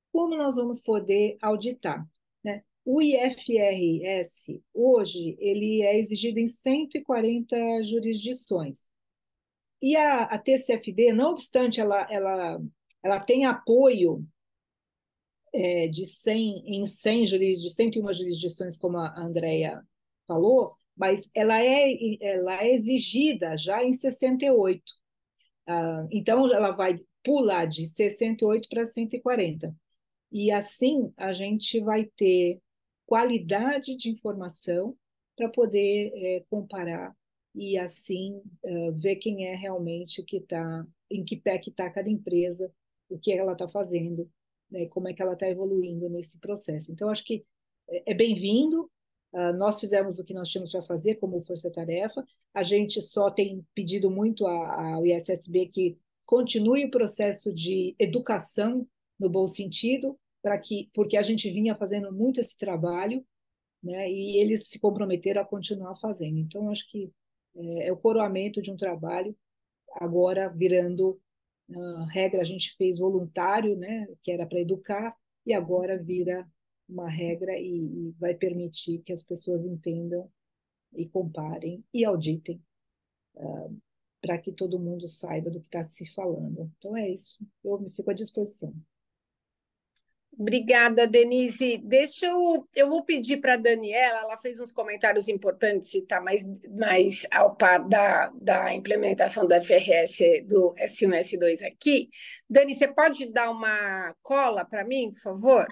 como nós vamos poder auditar, né? O I F R S, hoje, ele é exigido em cento e quarenta jurisdições. E a, a T C F D, não obstante ela, ela, ela tem apoio é, de cem, em cem jurisdições, cento e uma jurisdições, como a Andrea falou, mas ela é, ela é exigida já em sessenta e oito. Ah, então, ela vai pular de sessenta e oito para cento e quarenta. E assim a gente vai ter qualidade de informação para poder é, comparar e assim uh, ver quem é realmente que está, em que pé que está cada empresa, o que ela está fazendo, né, como é que ela está evoluindo nesse processo. Então, acho que é bem-vindo. Uh, nós fizemos o que nós tínhamos para fazer como força-tarefa. A gente só tem pedido muito ao I S S B que continue o processo de educação no bom sentido, para que, porque a gente vinha fazendo muito esse trabalho, né, e eles se comprometeram a continuar fazendo. Então, acho que é, é o coroamento de um trabalho, agora virando uh, regra, a gente fez voluntário, né, que era para educar, e agora vira uma regra e, e vai permitir que as pessoas entendam e comparem e auditem, uh, para que todo mundo saiba do que está se falando. Então, é isso. Eu me fico à disposição. Obrigada, Denise. Deixa eu, eu vou pedir para a Daniela, ela fez uns comentários importantes e está mais, mais ao par da, da implementação do F R S, do S um e S dois aqui. Dani, você pode dar uma cola para mim, por favor?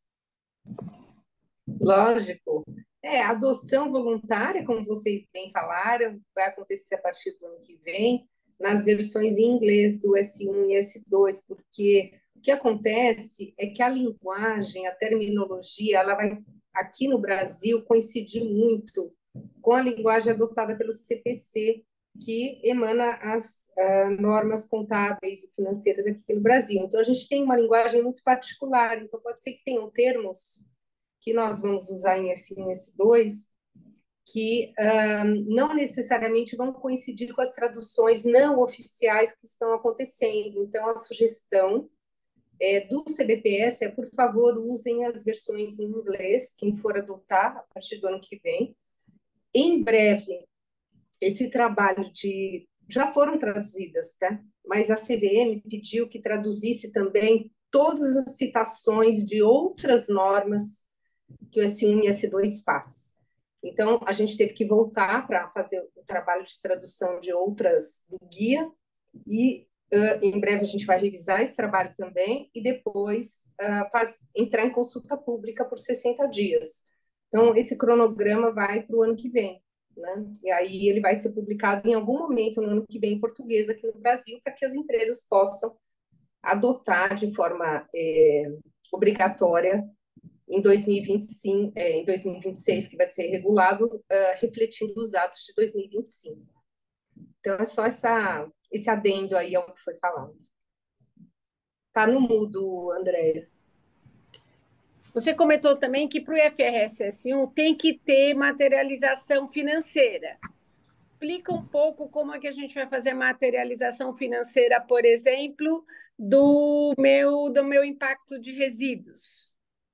Lógico. É, a adoção voluntária, como vocês bem falaram, vai acontecer a partir do ano que vem, nas versões em inglês do S um e S dois, porque o que acontece é que a linguagem, a terminologia, ela vai, aqui no Brasil, coincidir muito com a linguagem adotada pelo C P C, que emana as uh, normas contábeis e financeiras aqui no Brasil. Então, a gente tem uma linguagem muito particular, então pode ser que tenham termos que nós vamos usar em S um e S dois, que um, não necessariamente vão coincidir com as traduções não oficiais que estão acontecendo. Então, a sugestão é, do C B P S é, por favor, usem as versões em inglês, quem for adotar a partir do ano que vem. Em breve, esse trabalho de... já foram traduzidas, tá? Mas a C V M pediu que traduzisse também todas as citações de outras normas que o S um e S dois faz. Então, a gente teve que voltar para fazer o trabalho de tradução de outras do guia e uh, em breve a gente vai revisar esse trabalho também e depois uh, faz, entrar em consulta pública por sessenta dias. Então, esse cronograma vai para o ano que vem, né? E aí ele vai ser publicado em algum momento no ano que vem em português aqui no Brasil, para que as empresas possam adotar de forma é, obrigatória em dois mil e vinte e cinco, é, em dois mil e vinte e seis, que vai ser regulado, uh, refletindo os dados de dois mil e vinte e cinco. Então, é só essa, esse adendo aí ao que foi falado. Está no mudo, Andréia. Você comentou também que para o I F R S S um tem que ter materialização financeira. Explica um pouco como é que a gente vai fazer materialização financeira, por exemplo, do meu, do meu impacto de resíduos.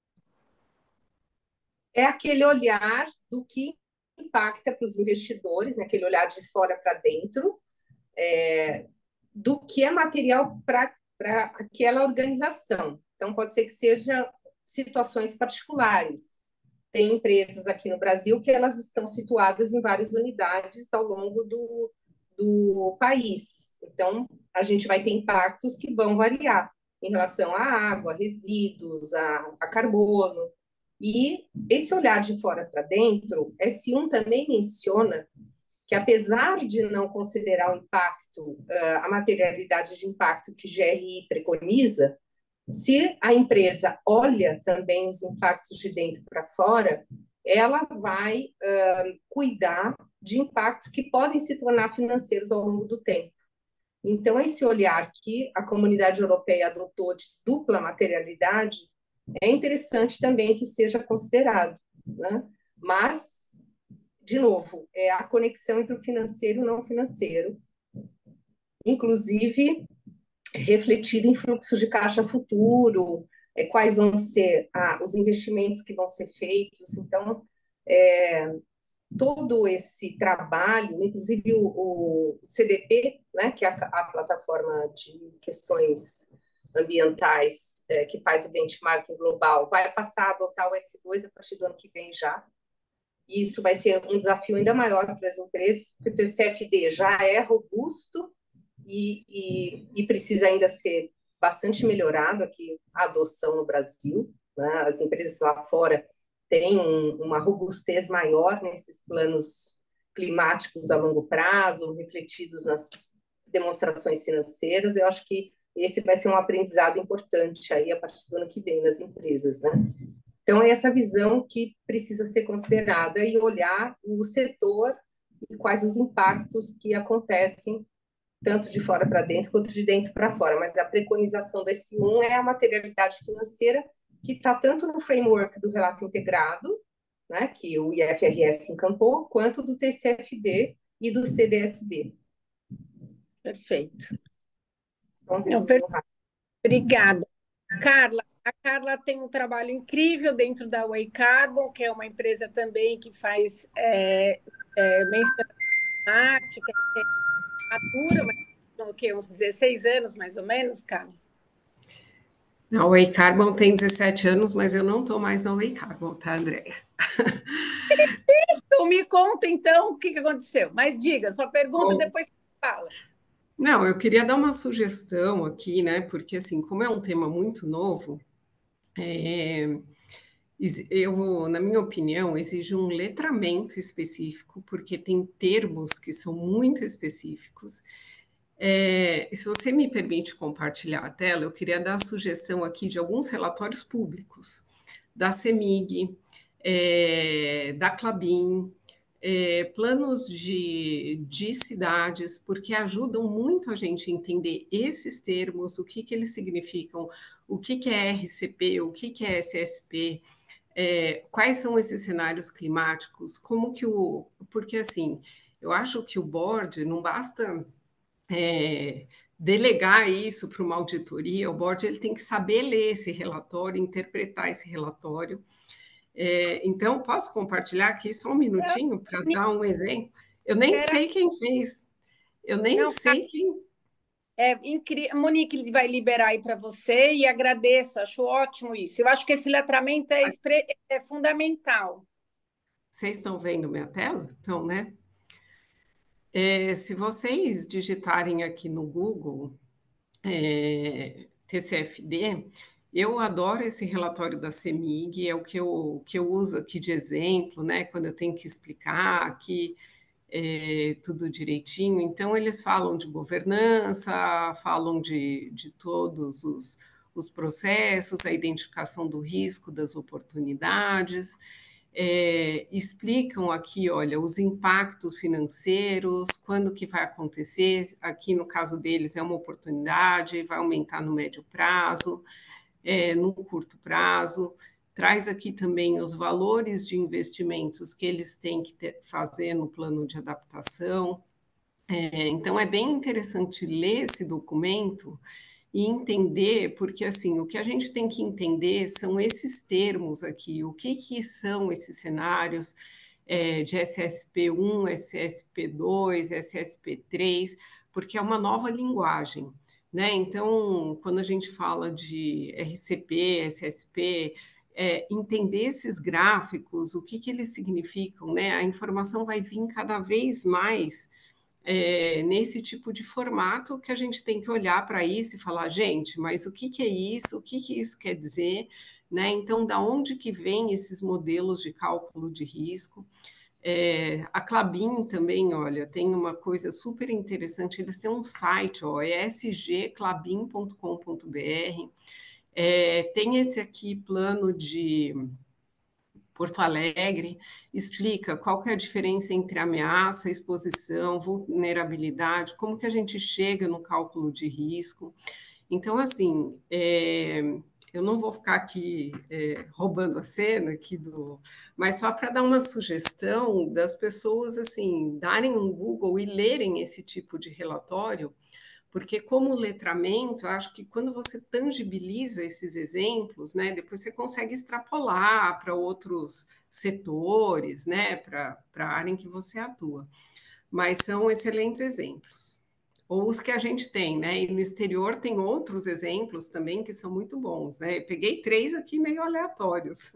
É aquele olhar do que impacta para os investidores, né? Aquele olhar de fora para dentro, é, do que é material para aquela organização. Então, pode ser que sejam situações particulares. Tem empresas aqui no Brasil que elas estão situadas em várias unidades ao longo do, do país. Então, a gente vai ter impactos que vão variar em relação à água, resíduos, a, a carbono. E esse olhar de fora para dentro, S um também menciona que, apesar de não considerar o impacto, a materialidade de impacto que G R I preconiza, se a empresa olha também os impactos de dentro para fora, ela vai uh, cuidar de impactos que podem se tornar financeiros ao longo do tempo. Então, esse olhar que a comunidade europeia adotou de dupla materialidade é interessante também que seja considerado, né? Mas, de novo, é a conexão entre o financeiro e o não financeiro, inclusive refletido em fluxo de caixa futuro, é, quais vão ser ah, os investimentos que vão ser feitos. Então, é, todo esse trabalho, inclusive o, o C D P, né, que é a, a plataforma de questões ambientais é, que faz o benchmarking global, vai passar a adotar o S dois a partir do ano que vem já. E isso vai ser um desafio ainda maior para as empresas, porque o T C F D já é robusto e, e, e precisa ainda ser bastante melhorado aqui a adoção no Brasil, né? As empresas lá fora têm um, uma robustez maior nesses planos climáticos a longo prazo, refletidos nas demonstrações financeiras. Eu acho que esse vai ser um aprendizado importante aí a partir do ano que vem nas empresas, né? Então, é essa visão que precisa ser considerada e olhar o setor e quais os impactos que acontecem tanto de fora para dentro quanto de dentro para fora. Mas a preconização do S um é a materialidade financeira que está tanto no framework do relato integrado, né, que o I F R S encampou, quanto do T C F D e do C D S B. Perfeito. Então, Não, per... Obrigada. Carla, a Carla tem um trabalho incrível dentro da Way Carbon, que é uma empresa também que faz é, é, menção climática, que é madura, mas que, uns dezesseis anos, mais ou menos, Carla? A Way Carbon tem dezessete anos, mas eu não estou mais na Way Carbon, tá, Andréia? Então, me conta, então, o que aconteceu. Mas diga, sua pergunta, Bom, depois você fala. Não, eu queria dar uma sugestão aqui, né? Porque, assim, como é um tema muito novo, é, eu, na minha opinião, exige um letramento específico, porque tem termos que são muito específicos. É, e se você me permite compartilhar a tela, eu queria dar a sugestão aqui de alguns relatórios públicos da CEMIG, é, da Klabin, é, planos de, de cidades, porque ajudam muito a gente a entender esses termos, o que, que eles significam, o que, que é R C P, o que, que é S S P, é, quais são esses cenários climáticos, como que o... Porque, assim, eu acho que o board não basta... É, delegar isso para uma auditoria, o board ele tem que saber ler esse relatório, interpretar esse relatório. É, então, posso compartilhar aqui só um minutinho para dar um exemplo? Eu nem sei quem fez, eu nem Não, sei quem... É incrível. A Monique vai liberar aí para você e agradeço, acho ótimo isso. Eu acho que esse letramento é, expre... é fundamental. Vocês estão vendo minha tela? Então, né? É, se vocês digitarem aqui no Google é, T C F D, eu adoro esse relatório da CEMIG, é o que eu, que eu uso aqui de exemplo, né? Quando eu tenho que explicar aqui é, tudo direitinho. Então, eles falam de governança, falam de, de todos os, os processos, a identificação do risco, das oportunidades. É, explicam aqui, olha, os impactos financeiros, quando que vai acontecer, aqui no caso deles é uma oportunidade, vai aumentar no médio prazo, é, no curto prazo, traz aqui também os valores de investimentos que eles têm que ter, fazer no plano de adaptação. É, então, é bem interessante ler esse documento e entender, porque assim, o que a gente tem que entender são esses termos aqui, o que, que são esses cenários é, de S S P um, S S P dois, S S P três, porque é uma nova linguagem, né? Então, quando a gente fala de R C P, S S P, é, entender esses gráficos, o que, que eles significam, né? A informação vai vir cada vez mais é, nesse tipo de formato que a gente tem que olhar para isso e falar, gente, mas o que, que é isso? O que, que isso quer dizer? Né? Então, da onde que vem esses modelos de cálculo de risco? É, a Klabin também, olha, tem uma coisa super interessante, eles têm um site, ó, é s g klabin ponto com ponto b r, é, tem esse aqui plano de Porto Alegre, explica qual que é a diferença entre ameaça, exposição, vulnerabilidade, como que a gente chega no cálculo de risco. Então, assim, é, eu não vou ficar aqui é, roubando a cena aqui do, mas só para dar uma sugestão das pessoas assim darem um Google e lerem esse tipo de relatório, Porque como letramento, eu acho que quando você tangibiliza esses exemplos, né, depois você consegue extrapolar para outros setores, né, para a área em que você atua. Mas são excelentes exemplos. Ou os que a gente tem, né? E no exterior tem outros exemplos também que são muito bons, né? Eu peguei três aqui meio aleatórios.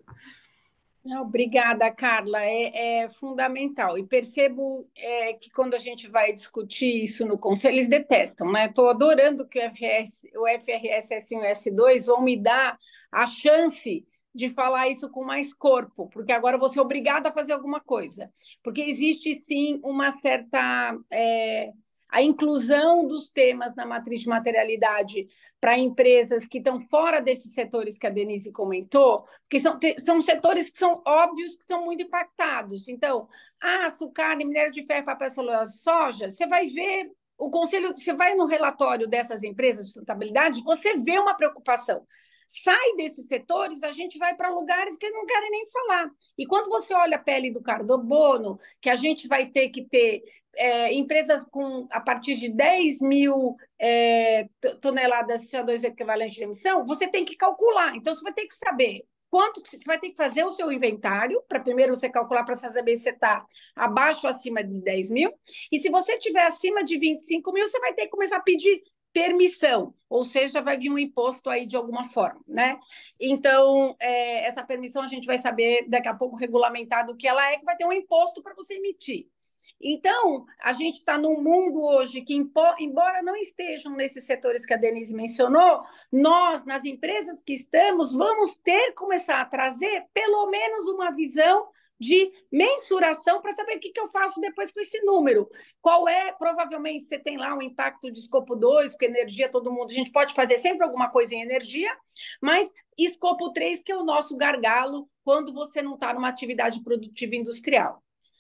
Não, obrigada, Carla. É, é fundamental. E percebo é, que quando a gente vai discutir isso no Conselho, eles detestam, né? Estou adorando que o F S, o F R S S um e S dois vão me dar a chance de falar isso com mais corpo, porque agora eu vou ser obrigada a fazer alguma coisa. Porque existe, sim, uma certa... É, a inclusão dos temas na matriz de materialidade para empresas que estão fora desses setores que a Denise comentou, porque são, são setores que são óbvios que são muito impactados. Então, aço, carne, minério de ferro, papel, celulose, soja, você vai ver o conselho, você vai no relatório dessas empresas de sustentabilidade, você vê uma preocupação. Sai desses setores, a gente vai para lugares que não querem nem falar. E quando você olha a pele do carbono, que a gente vai ter que ter é, empresas com a partir de dez mil é, toneladas de C O dois equivalente de emissão, você tem que calcular. Então, você vai ter que saber quanto você vai ter que fazer o seu inventário, para primeiro você calcular para saber se você está abaixo ou acima de dez mil. E se você estiver acima de vinte e cinco mil, você vai ter que começar a pedir permissão, ou seja, vai vir um imposto aí de alguma forma, né? Então, é, essa permissão a gente vai saber daqui a pouco regulamentado o que ela é, que vai ter um imposto para você emitir. Então, a gente está num mundo hoje que, embora não estejam nesses setores que a Denise mencionou, nós, nas empresas que estamos, vamos ter que começar a trazer pelo menos uma visão de mensuração para saber o que, que eu faço depois com esse número. Qual é, provavelmente, você tem lá um impacto de escopo dois, porque energia todo mundo, a gente pode fazer sempre alguma coisa em energia, mas escopo três, que é o nosso gargalo quando você não está numa atividade produtiva industrial.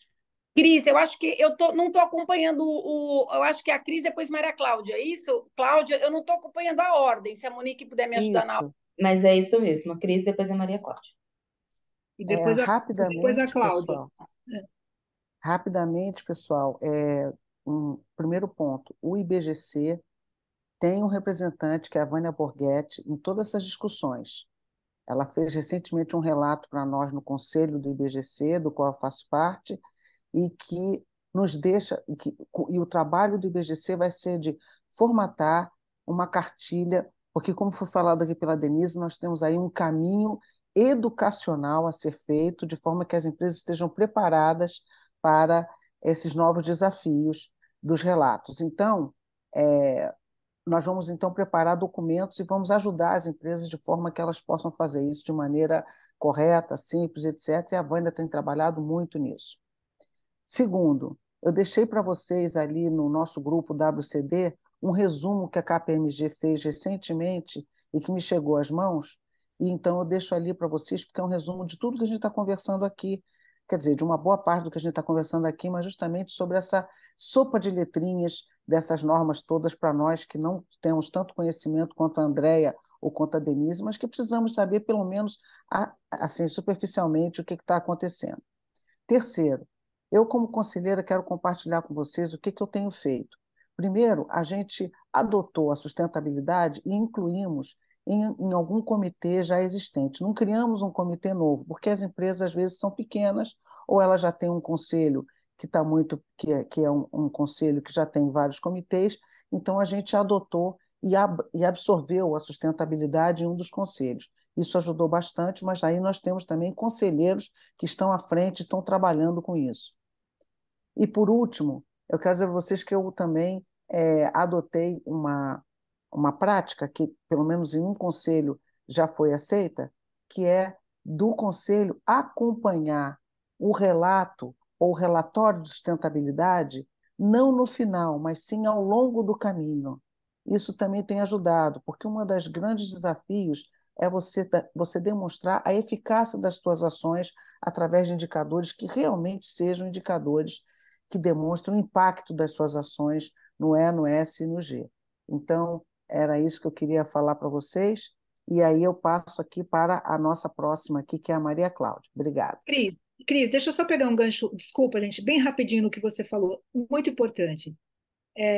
Cris, eu acho que eu tô, não estou acompanhando o. Eu acho que é a Cris, depois Maria Cláudia. É isso? Cláudia, eu não estou acompanhando a ordem. Se a Monique puder me ajudar na ordem. Isso, mas é isso mesmo. A Cris, depois a Maria Cláudia. E É, depois, a, depois a rapidamente, Cláudia. pessoal, rapidamente, pessoal, é, um primeiro ponto, o I B G C tem um representante, que é a Vânia Borghetti, em todas essas discussões. Ela fez recentemente um relato para nós no Conselho do I B G C, do qual eu faço parte, e que nos deixa, e, que, e o trabalho do I B G C vai ser de formatar uma cartilha, porque, como foi falado aqui pela Denise, nós temos aí um caminho educacional a ser feito, de forma que as empresas estejam preparadas para esses novos desafios dos relatos. Então, é, nós vamos, então, preparar documentos e vamos ajudar as empresas de forma que elas possam fazer isso de maneira correta, simples, etcétera. E a Vânia tem trabalhado muito nisso. Segundo, eu deixei para vocês ali no nosso grupo W C D um resumo que a K P M G fez recentemente e que me chegou às mãos, e então eu deixo ali para vocês, porque é um resumo de tudo que a gente está conversando aqui, quer dizer, de uma boa parte do que a gente está conversando aqui, mas justamente sobre essa sopa de letrinhas dessas normas todas para nós que não temos tanto conhecimento quanto a Andréia ou quanto a Denise, mas que precisamos saber, pelo menos, assim, superficialmente, o que está acontecendo. Terceiro, eu, como conselheira, quero compartilhar com vocês o que, que eu tenho feito. Primeiro, a gente adotou a sustentabilidade e incluímos em, em algum comitê já existente. Não criamos um comitê novo, porque as empresas, às vezes, são pequenas, ou elas já têm um conselho que está muito, que é, que é um, um conselho que já tem vários comitês, então a gente adotou e, ab, e absorveu a sustentabilidade em um dos conselhos. Isso ajudou bastante, mas aí nós temos também conselheiros que estão à frente e estão trabalhando com isso. E, por último, eu quero dizer a vocês que eu também é, adotei uma, uma prática que, pelo menos em um conselho, já foi aceita, que é do conselho acompanhar o relato ou o relatório de sustentabilidade, não no final, mas sim ao longo do caminho. Isso também tem ajudado, porque um dos grandes desafios é você, você demonstrar a eficácia das suas ações através de indicadores que realmente sejam indicadores que demonstram o impacto das suas ações no E, no S e no G. Então, era isso que eu queria falar para vocês, e aí eu passo aqui para a nossa próxima aqui, que é a Maria Cláudia. Obrigada. Cris, Cris, deixa eu só pegar um gancho, desculpa, gente, bem rapidinho no que você falou, muito importante. É,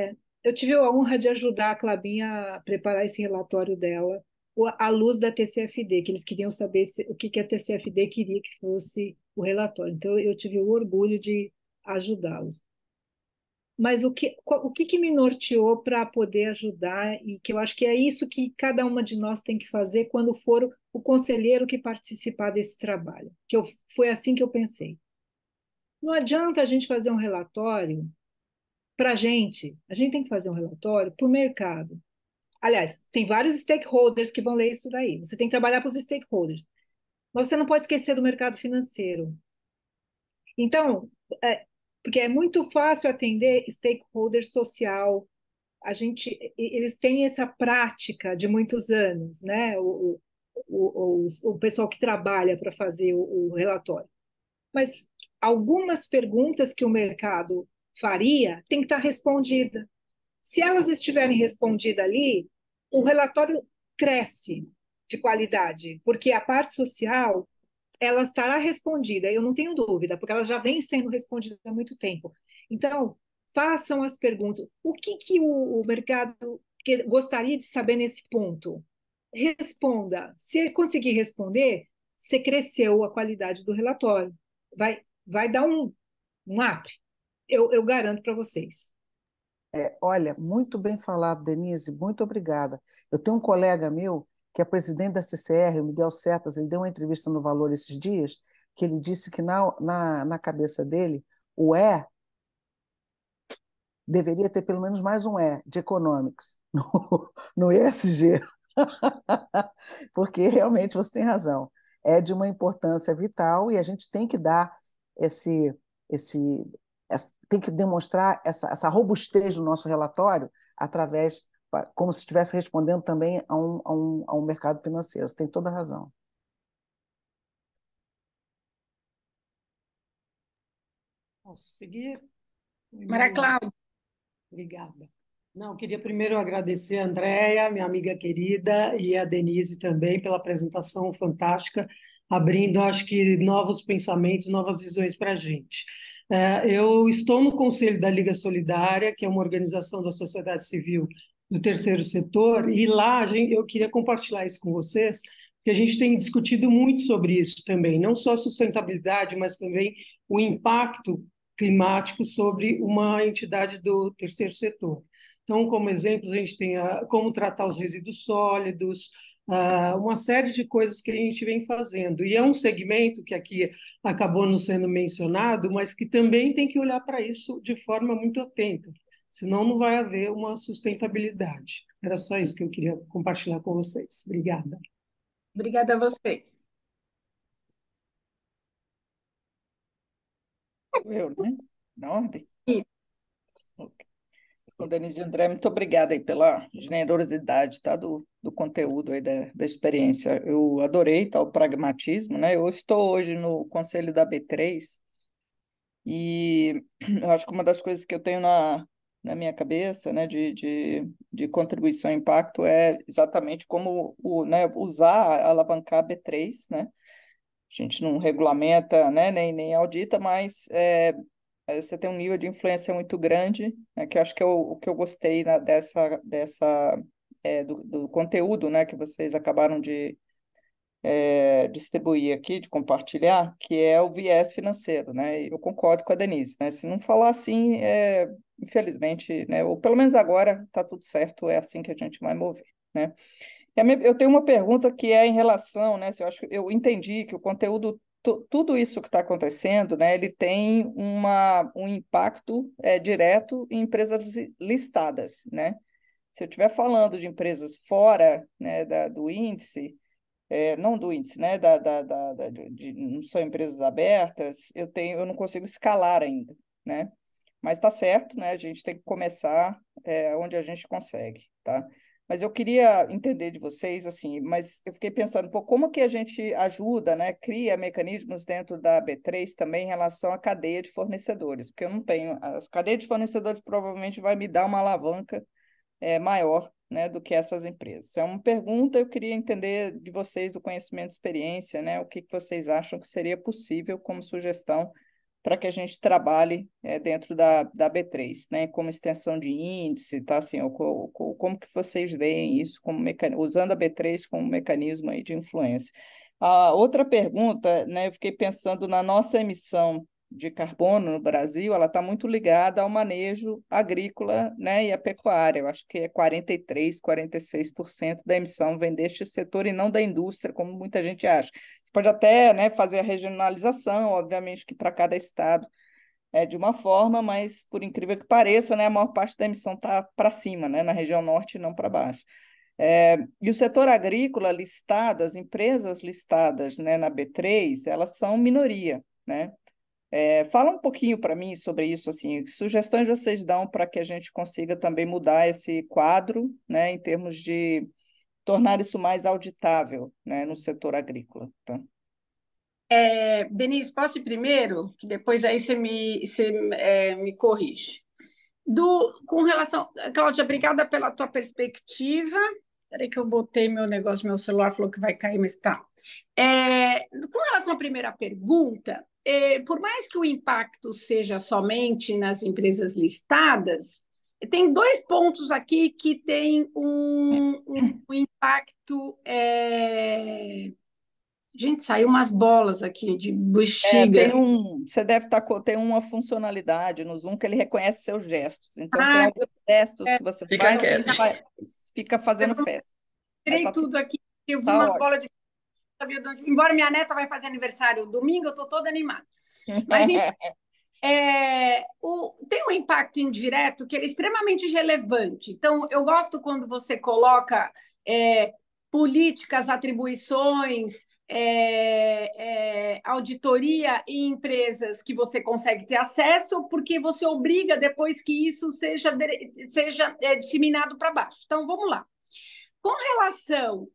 eu tive a honra de ajudar a Clabinha a preparar esse relatório dela, o- à luz da T C F D, que eles queriam saber se- o que, que a T C F D queria que fosse o relatório. Então, eu tive o orgulho de ajudá-los. Mas o que, qual- o que, que me norteou para poder ajudar, e que eu acho que é isso que cada uma de nós tem que fazer quando for o, o conselheiro que participar desse trabalho, que eu, foi assim que eu pensei. Não adianta a gente fazer um relatório para a gente, a gente tem que fazer um relatório para o mercado. Aliás, tem vários stakeholders que vão ler isso daí. Você tem que trabalhar para os stakeholders. Mas você não pode esquecer do mercado financeiro. Então, é, porque é muito fácil atender stakeholder social. A gente, eles têm essa prática de muitos anos, né? O, o, o, o pessoal que trabalha para fazer o, o relatório. Mas algumas perguntas que o mercado faria têm que estar respondida. Se elas estiverem respondidas ali, o relatório cresce de qualidade, porque a parte social ela estará respondida, eu não tenho dúvida, porque ela já vem sendo respondida há muito tempo. Então, façam as perguntas. O que, que o, o mercado que- gostaria de saber nesse ponto? Responda. Se conseguir responder, você cresceu a qualidade do relatório. Vai, vai dar um, um up, eu, eu garanto para vocês. É, olha, muito bem falado, Denise, muito obrigada. Eu tenho um colega meu que é presidente da C C R, o Miguel Setas, ele deu uma entrevista no Valor esses dias, que ele disse que na, na, na cabeça dele, o E deveria ter pelo menos mais um E de Economics no, no E S G, porque realmente você tem razão. É de uma importância vital e a gente tem que dar esse, esse, essa- tem que demonstrar essa, essa robustez do nosso relatório através, como se estivesse respondendo também a um, a um, a um mercado financeiro. Você tem toda a razão. Posso seguir? Oi, Maria Maria. Cláudia. Obrigada. Não, queria primeiro agradecer a Andréia, minha amiga querida, e a Denise também pela apresentação fantástica, abrindo, acho que, novos pensamentos, novas visões para a gente. É, eu estou no Conselho da Liga Solidária, que é uma organização da sociedade civil do terceiro setor, e lá a gente, eu queria compartilhar isso com vocês, porque a gente tem discutido muito sobre isso também, não só a sustentabilidade, mas também o impacto climático sobre uma entidade do terceiro setor. Então, como exemplos, a gente tem a, como tratar os resíduos sólidos, a, uma série de coisas que a gente vem fazendo. E é um segmento que aqui acabou não sendo mencionado, mas que também tem que olhar para isso de forma muito atenta, senão não vai haver uma sustentabilidade. Era só isso que eu queria compartilhar com vocês. Obrigada. Obrigada a você. Eu, né? Na ordem? Isso. Ok. Então, Denise e André, muito obrigada aí pela generosidade, tá, do, do conteúdo aí da, da experiência. Eu adorei, tá, o pragmatismo, né? Eu estou hoje no conselho da B três e eu acho que uma das coisas que eu tenho na, na minha cabeça, né, de, de, de contribuição e impacto é exatamente como o, né, usar, alavancar a B três, né? A gente não regulamenta, né, nem, nem audita, mas é, é, você tem um nível de influência muito grande, né, que eu acho que é o, o que eu gostei na- dessa, dessa é, do, do conteúdo, né, que vocês acabaram de é, distribuir aqui, de compartilhar, que é o viés financeiro, né? E eu concordo com a Denise, né? Se não falar assim, é, infelizmente, né, ou pelo menos agora está tudo certo, é assim que a gente vai mover, né? E a minha- Eu tenho uma pergunta que é em relação, né? Se eu acho que eu entendi que o conteúdo, tu- tudo isso que está acontecendo, né? Ele tem uma, um impacto é, direto em empresas li- listadas, né? Se eu estiver falando de empresas fora, né, da, do índice, é, não do índice, né? Da, da, da, da- de, de- não são empresas abertas, eu tenho, eu não consigo escalar ainda, né? Mas está certo, né? A gente tem que começar é, onde a gente consegue, tá? Mas eu queria entender de vocês, assim, mas eu fiquei pensando, pô, como que a gente ajuda, né? Cria mecanismos dentro da B três também em relação à cadeia de fornecedores, porque eu não tenho, as cadeias de fornecedores provavelmente vai me dar uma alavanca é, maior, né, do que essas empresas. É uma pergunta, eu queria entender de vocês, do conhecimento e experiência, né, o que que vocês acham que seria possível como sugestão para que a gente trabalhe é, dentro da, da B três, né? Como extensão de índice, tá? Assim, ó, co, co, como que vocês veem isso como mecan... usando a B três como mecanismo aí de influência? A outra pergunta, né? Eu fiquei pensando na nossa emissão de carbono no Brasil, ela está muito ligada ao manejo agrícola, né, e à pecuária. Eu acho que é quarenta e três, quarenta e seis por cento da emissão vem deste setor e não da indústria, como muita gente acha. Você pode até, né, fazer a regionalização, obviamente que para cada estado é de uma forma, mas por incrível que pareça, né, a maior parte da emissão está para cima, né, na região norte e não para baixo. É, e o setor agrícola listado, as empresas listadas, né, na B três, elas são minoria, né? É, fala um pouquinho para mim sobre isso, assim, que sugestões vocês dão para que a gente consiga também mudar esse quadro, né, em termos de tornar isso mais auditável, né, no setor agrícola, tá? É, Denise, posso ir primeiro? Que depois aí você me, você, é, me corrige. Do, com relação... Cláudia, obrigada pela tua perspectiva. Espera que eu botei meu negócio, meu celular falou que vai cair, mas tá. É, com relação à primeira pergunta, é, por mais que o impacto seja somente nas empresas listadas, tem dois pontos aqui que têm um, um, um impacto... É... Gente, saiu umas bolas aqui de É, bexiga. tem um, você deve estar, tem uma funcionalidade no Zoom que ele reconhece seus gestos. Então, tem Ah, alguns gestos é, que você Fica faz, quieto. que faz- fica fazendo eu festa. Mas tirei tá, tudo- tudo aqui, eu vi tá umas ótimo. bolas de... sabia de onde- Embora minha neta vai fazer aniversário domingo, eu estou toda animada. Mas, enfim, é, o, tem um impacto indireto que ele é extremamente relevante. Então, eu gosto quando você coloca é, políticas, atribuições, é, é, auditoria em empresas que você consegue ter acesso, porque você obriga depois que isso seja, seja é, disseminado para baixo. Então, vamos lá. Com relação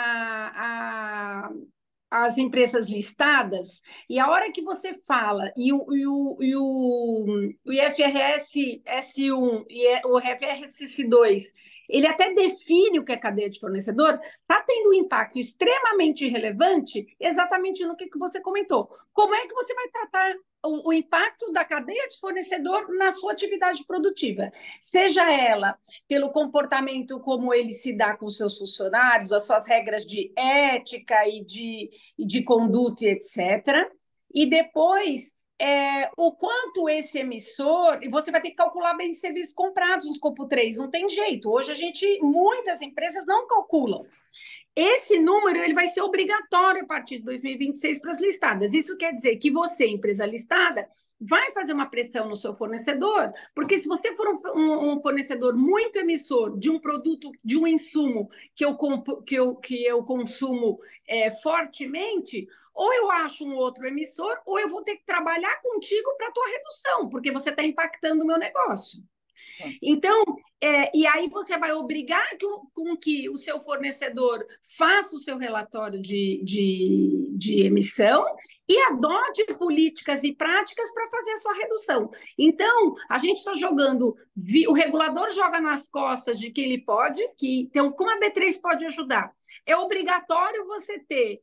a, a as empresas listadas, e a hora que você fala, e o, e o, e o, o I F R S S um e o I F R S S dois, ele até define o que é cadeia de fornecedor, está tendo um impacto extremamente relevante exatamente no que, que você comentou. Como é que você vai tratar o, o impacto da cadeia de fornecedor na sua atividade produtiva? Seja ela pelo comportamento como ele se dá com seus funcionários, as suas regras de ética e de, e de conduta, etcétera. E depois, é, o quanto esse emissor... E você vai ter que calcular bem os serviços comprados no escopo três, não tem jeito. Hoje, a gente, muitas empresas não calculam. Esse número ele vai ser obrigatório a partir de dois mil e vinte e seis para as listadas. Isso quer dizer que você, empresa listada, vai fazer uma pressão no seu fornecedor, porque se você for um, um fornecedor muito emissor de um produto, de um insumo que eu, que eu, que eu consumo é, fortemente, ou eu acho um outro emissor, ou eu vou ter que trabalhar contigo para a tua redução, porque você está impactando o meu negócio. Então, é, e aí você vai obrigar que, com que o seu fornecedor faça o seu relatório de, de, de emissão e adote políticas e práticas para fazer a sua redução. Então, a gente está jogando, o regulador joga nas costas de que ele pode, que então, como a B três pode ajudar? É obrigatório você ter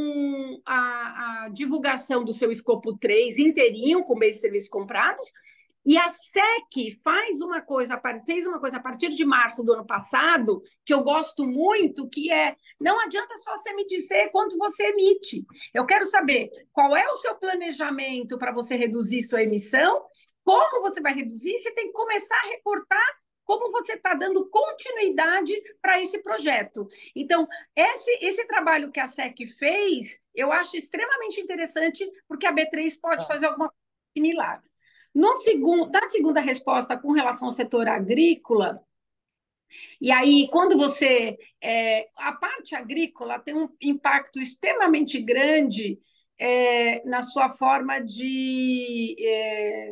um, a, a divulgação do seu escopo três inteirinho, com bens e serviços comprados. E a S E C faz uma coisa, fez uma coisa a partir de março do ano passado, que eu gosto muito, que é, não adianta só você me dizer quanto você emite. Eu quero saber qual é o seu planejamento para você reduzir sua emissão, como você vai reduzir, você tem que começar a reportar como você está dando continuidade para esse projeto. Então, esse, esse trabalho que a S E C fez, eu acho extremamente interessante, porque a B três pode fazer alguma coisa similar. No segundo, na segunda resposta, com relação ao setor agrícola, e aí, quando você... É, a parte agrícola tem um impacto extremamente grande é, na sua forma de... É,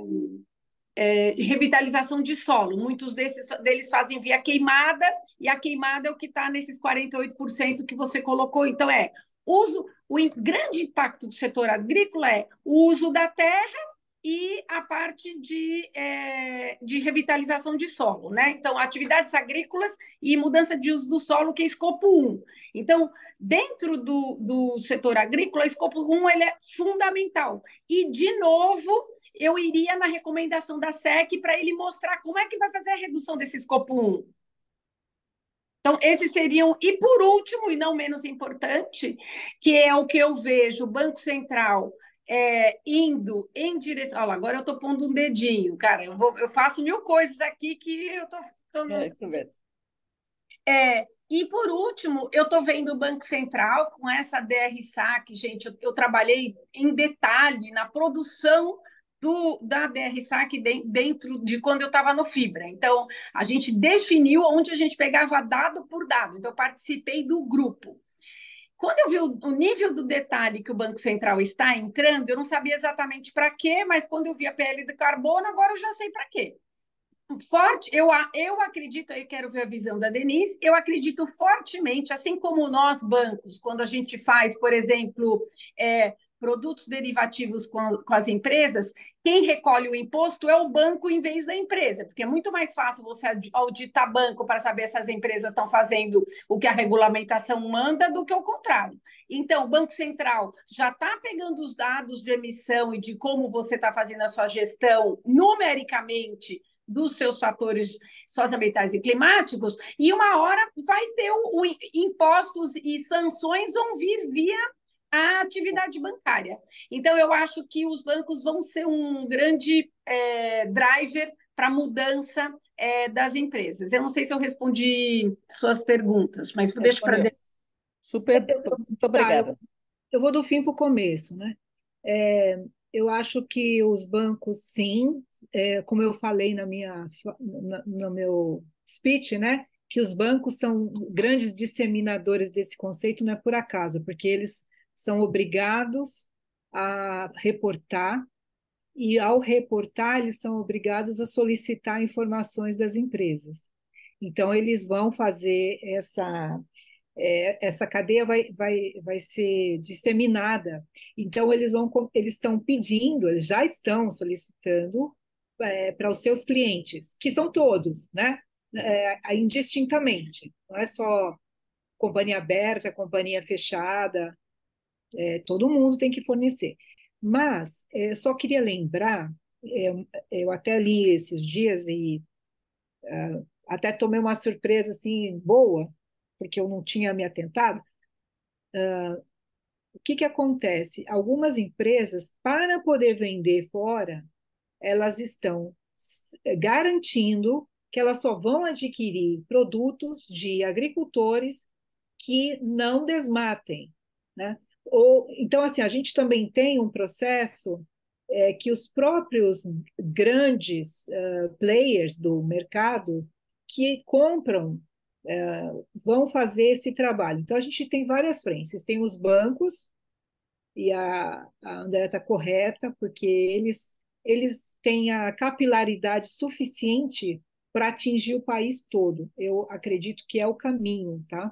É, revitalização de solo. Muitos desses, deles fazem via queimada, e a queimada é o que está nesses quarenta e oito por cento que você colocou. Então, é uso, o grande impacto do setor agrícola é o uso da terra e a parte de, é, de revitalização de solo, né? Então, atividades agrícolas e mudança de uso do solo, que é escopo um. Então, dentro do, do setor agrícola, escopo um ele é fundamental. E, de novo, eu iria na recomendação da S E C para ele mostrar como é que vai fazer a redução desse escopo um. Então, esses seriam, e por último, e não menos importante, que é o que eu vejo, o Banco Central é, indo em direção. Olha, agora eu estou pondo um dedinho, cara, eu, vou, eu faço mil coisas aqui que eu estou. No... É isso mesmo. É, e por último, eu estou vendo o Banco Central com essa D R SAC, gente, eu, eu trabalhei em detalhe na produção do, da D R SAC dentro de quando eu estava no Fibra. Então, a gente definiu onde a gente pegava dado por dado. Então, eu participei do grupo. Quando eu vi o, o nível do detalhe que o Banco Central está entrando, eu não sabia exatamente para quê, mas quando eu vi a P L do carbono, agora eu já sei para quê. Forte, eu, eu acredito, aí quero ver a visão da Denise, eu acredito fortemente, assim como nós, bancos, quando a gente faz, por exemplo, é, produtos derivativos com, com as empresas, quem recolhe o imposto é o banco em vez da empresa, porque é muito mais fácil você auditar banco para saber se as empresas estão fazendo o que a regulamentação manda do que o contrário. Então, o Banco Central já está pegando os dados de emissão e de como você está fazendo a sua gestão numericamente dos seus fatores socioambientais e climáticos, e uma hora vai ter o, o impostos e sanções vão vir via a atividade bancária. Então, eu acho que os bancos vão ser um grande é, driver para a mudança é, das empresas. Eu não sei se eu respondi suas perguntas, mas eu deixo para... Super, muito obrigada. Tá, eu, eu vou do fim para o começo, né? É, eu acho que os bancos, sim, é, como eu falei na minha, na, no meu speech, né? Que os bancos são grandes disseminadores desse conceito, não é por acaso, porque eles são obrigados a reportar, e, ao reportar, eles são obrigados a solicitar informações das empresas. Então, eles vão fazer essa, é, essa cadeia vai, vai, vai ser disseminada. Então, eles vão, eles estão pedindo, eles já estão solicitando é, para os seus clientes, que são todos, né? É, indistintamente, não é só companhia aberta, companhia fechada, é, todo mundo tem que fornecer. Mas é, eu só queria lembrar, é, eu até li esses dias e uh, até tomei uma surpresa assim boa, porque eu não tinha me atentado. Uh, o que que acontece? Algumas empresas, para poder vender fora, elas estão garantindo que elas só vão adquirir produtos de agricultores que não desmatem, né? Ou, então, assim, a gente também tem um processo é, que os próprios grandes uh, players do mercado que compram uh, vão fazer esse trabalho. Então, a gente tem várias frentes. Tem os bancos, e a, a Andrea está correta, porque eles, eles têm a capilaridade suficiente para atingir o país todo. Eu acredito que é o caminho, tá?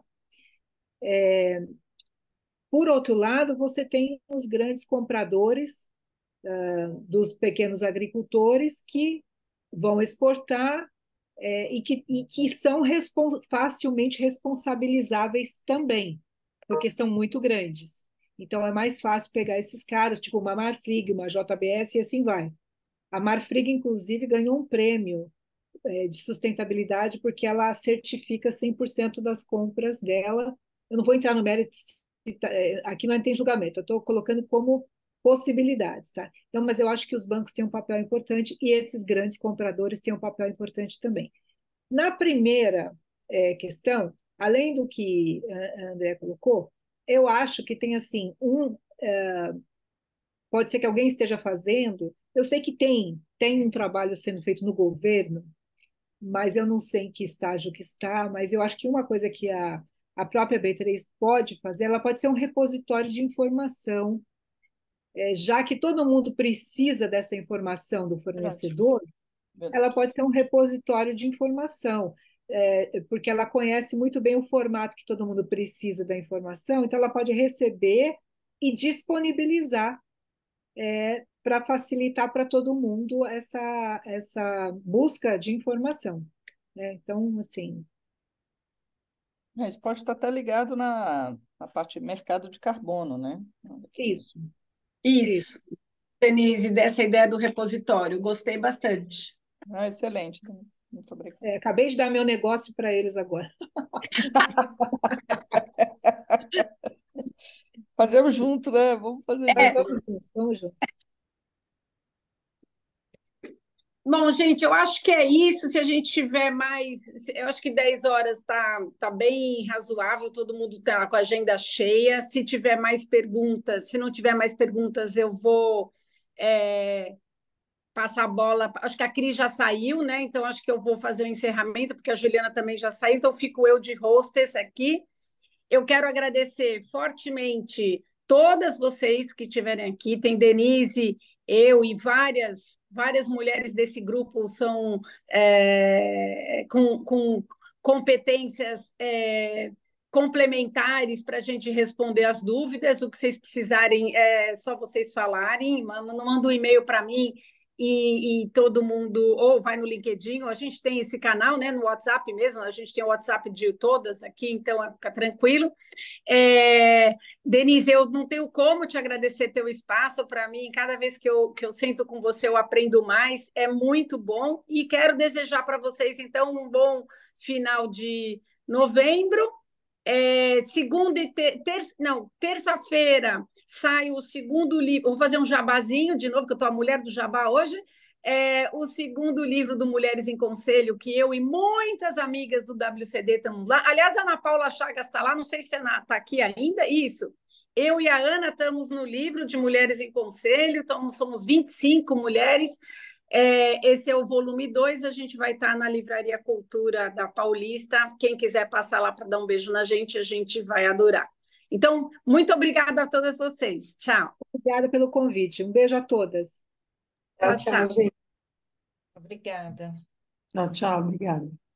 É, por outro lado, você tem os grandes compradores uh, dos pequenos agricultores que vão exportar é, e, que, e que são respons facilmente responsabilizáveis também, porque são muito grandes. Então, é mais fácil pegar esses caras, tipo uma Marfrig, uma J B S e assim vai. A Marfrig, inclusive, ganhou um prêmio é, de sustentabilidade porque ela certifica cem por cento das compras dela. Eu não vou entrar no mérito, aqui não tem julgamento, eu estou colocando como possibilidades, tá? Então, mas eu acho que os bancos têm um papel importante e esses grandes compradores têm um papel importante também. Na primeira é, questão, além do que a André colocou, eu acho que tem assim um é, pode ser que alguém esteja fazendo, eu sei que tem tem um trabalho sendo feito no governo, mas eu não sei em que estágio que está, mas eu acho que uma coisa que a a própria B três pode fazer, ela pode ser um repositório de informação, é, já que todo mundo precisa dessa informação do fornecedor, Verdade. Ela pode ser um repositório de informação, é, porque ela conhece muito bem o formato que todo mundo precisa da informação, então ela pode receber e disponibilizar é, para facilitar para todo mundo essa, essa busca de informação, né? Então, assim, É, isso pode estar até ligado na, na parte de mercado de carbono, né? isso, isso. Isso, Denise, dessa ideia do repositório, gostei bastante. Ah, excelente, Denise. Muito obrigada. É, acabei de dar meu negócio para eles agora. Fazemos junto, né? Vamos fazer É. junto. Vamos juntos, vamos juntos. Bom, gente, eu acho que é isso. Se a gente tiver mais, eu acho que dez horas está tá bem razoável, todo mundo está com a agenda cheia. Se tiver mais perguntas, se não tiver mais perguntas, eu vou é, passar a bola. Acho que a Cris já saiu, né? Então acho que eu vou fazer o encerramento, porque a Juliana também já saiu, então fico eu de hostess aqui. Eu quero agradecer fortemente todas vocês que estiverem aqui. Tem Denise, eu e várias, várias mulheres desse grupo são é, com, com competências é, complementares para a gente responder as dúvidas. O que vocês precisarem é só vocês falarem. Manda um e-mail para mim e, e todo mundo, ou vai no LinkedIn, ou a gente tem esse canal, né, no WhatsApp mesmo, a gente tem o WhatsApp de todas aqui, então fica tranquilo. É, Denise, eu não tenho como te agradecer teu espaço. Para mim, cada vez que eu, que eu sento com você, eu aprendo mais, é muito bom, e quero desejar para vocês, então, um bom final de novembro. É, segunda e ter, ter, não, terça-feira sai o segundo livro. Vou fazer um jabazinho de novo, que eu estou a mulher do jabá hoje. É, o segundo livro do Mulheres em Conselho, que eu e muitas amigas do W C D estamos lá. Aliás, a Ana Paula Chagas está lá, não sei se ela está aqui ainda. Isso. Eu e a Ana estamos no livro de Mulheres em Conselho, então somos vinte e cinco mulheres. É, esse é o volume dois, a gente vai estar na Livraria Cultura da Paulista. Quem quiser passar lá para dar um beijo na gente, a gente vai adorar. Então, muito obrigada a todas vocês. Tchau. Obrigada pelo convite. Um beijo a todas. Tchau, tchau, gente. Obrigada. Tchau, tchau, obrigada.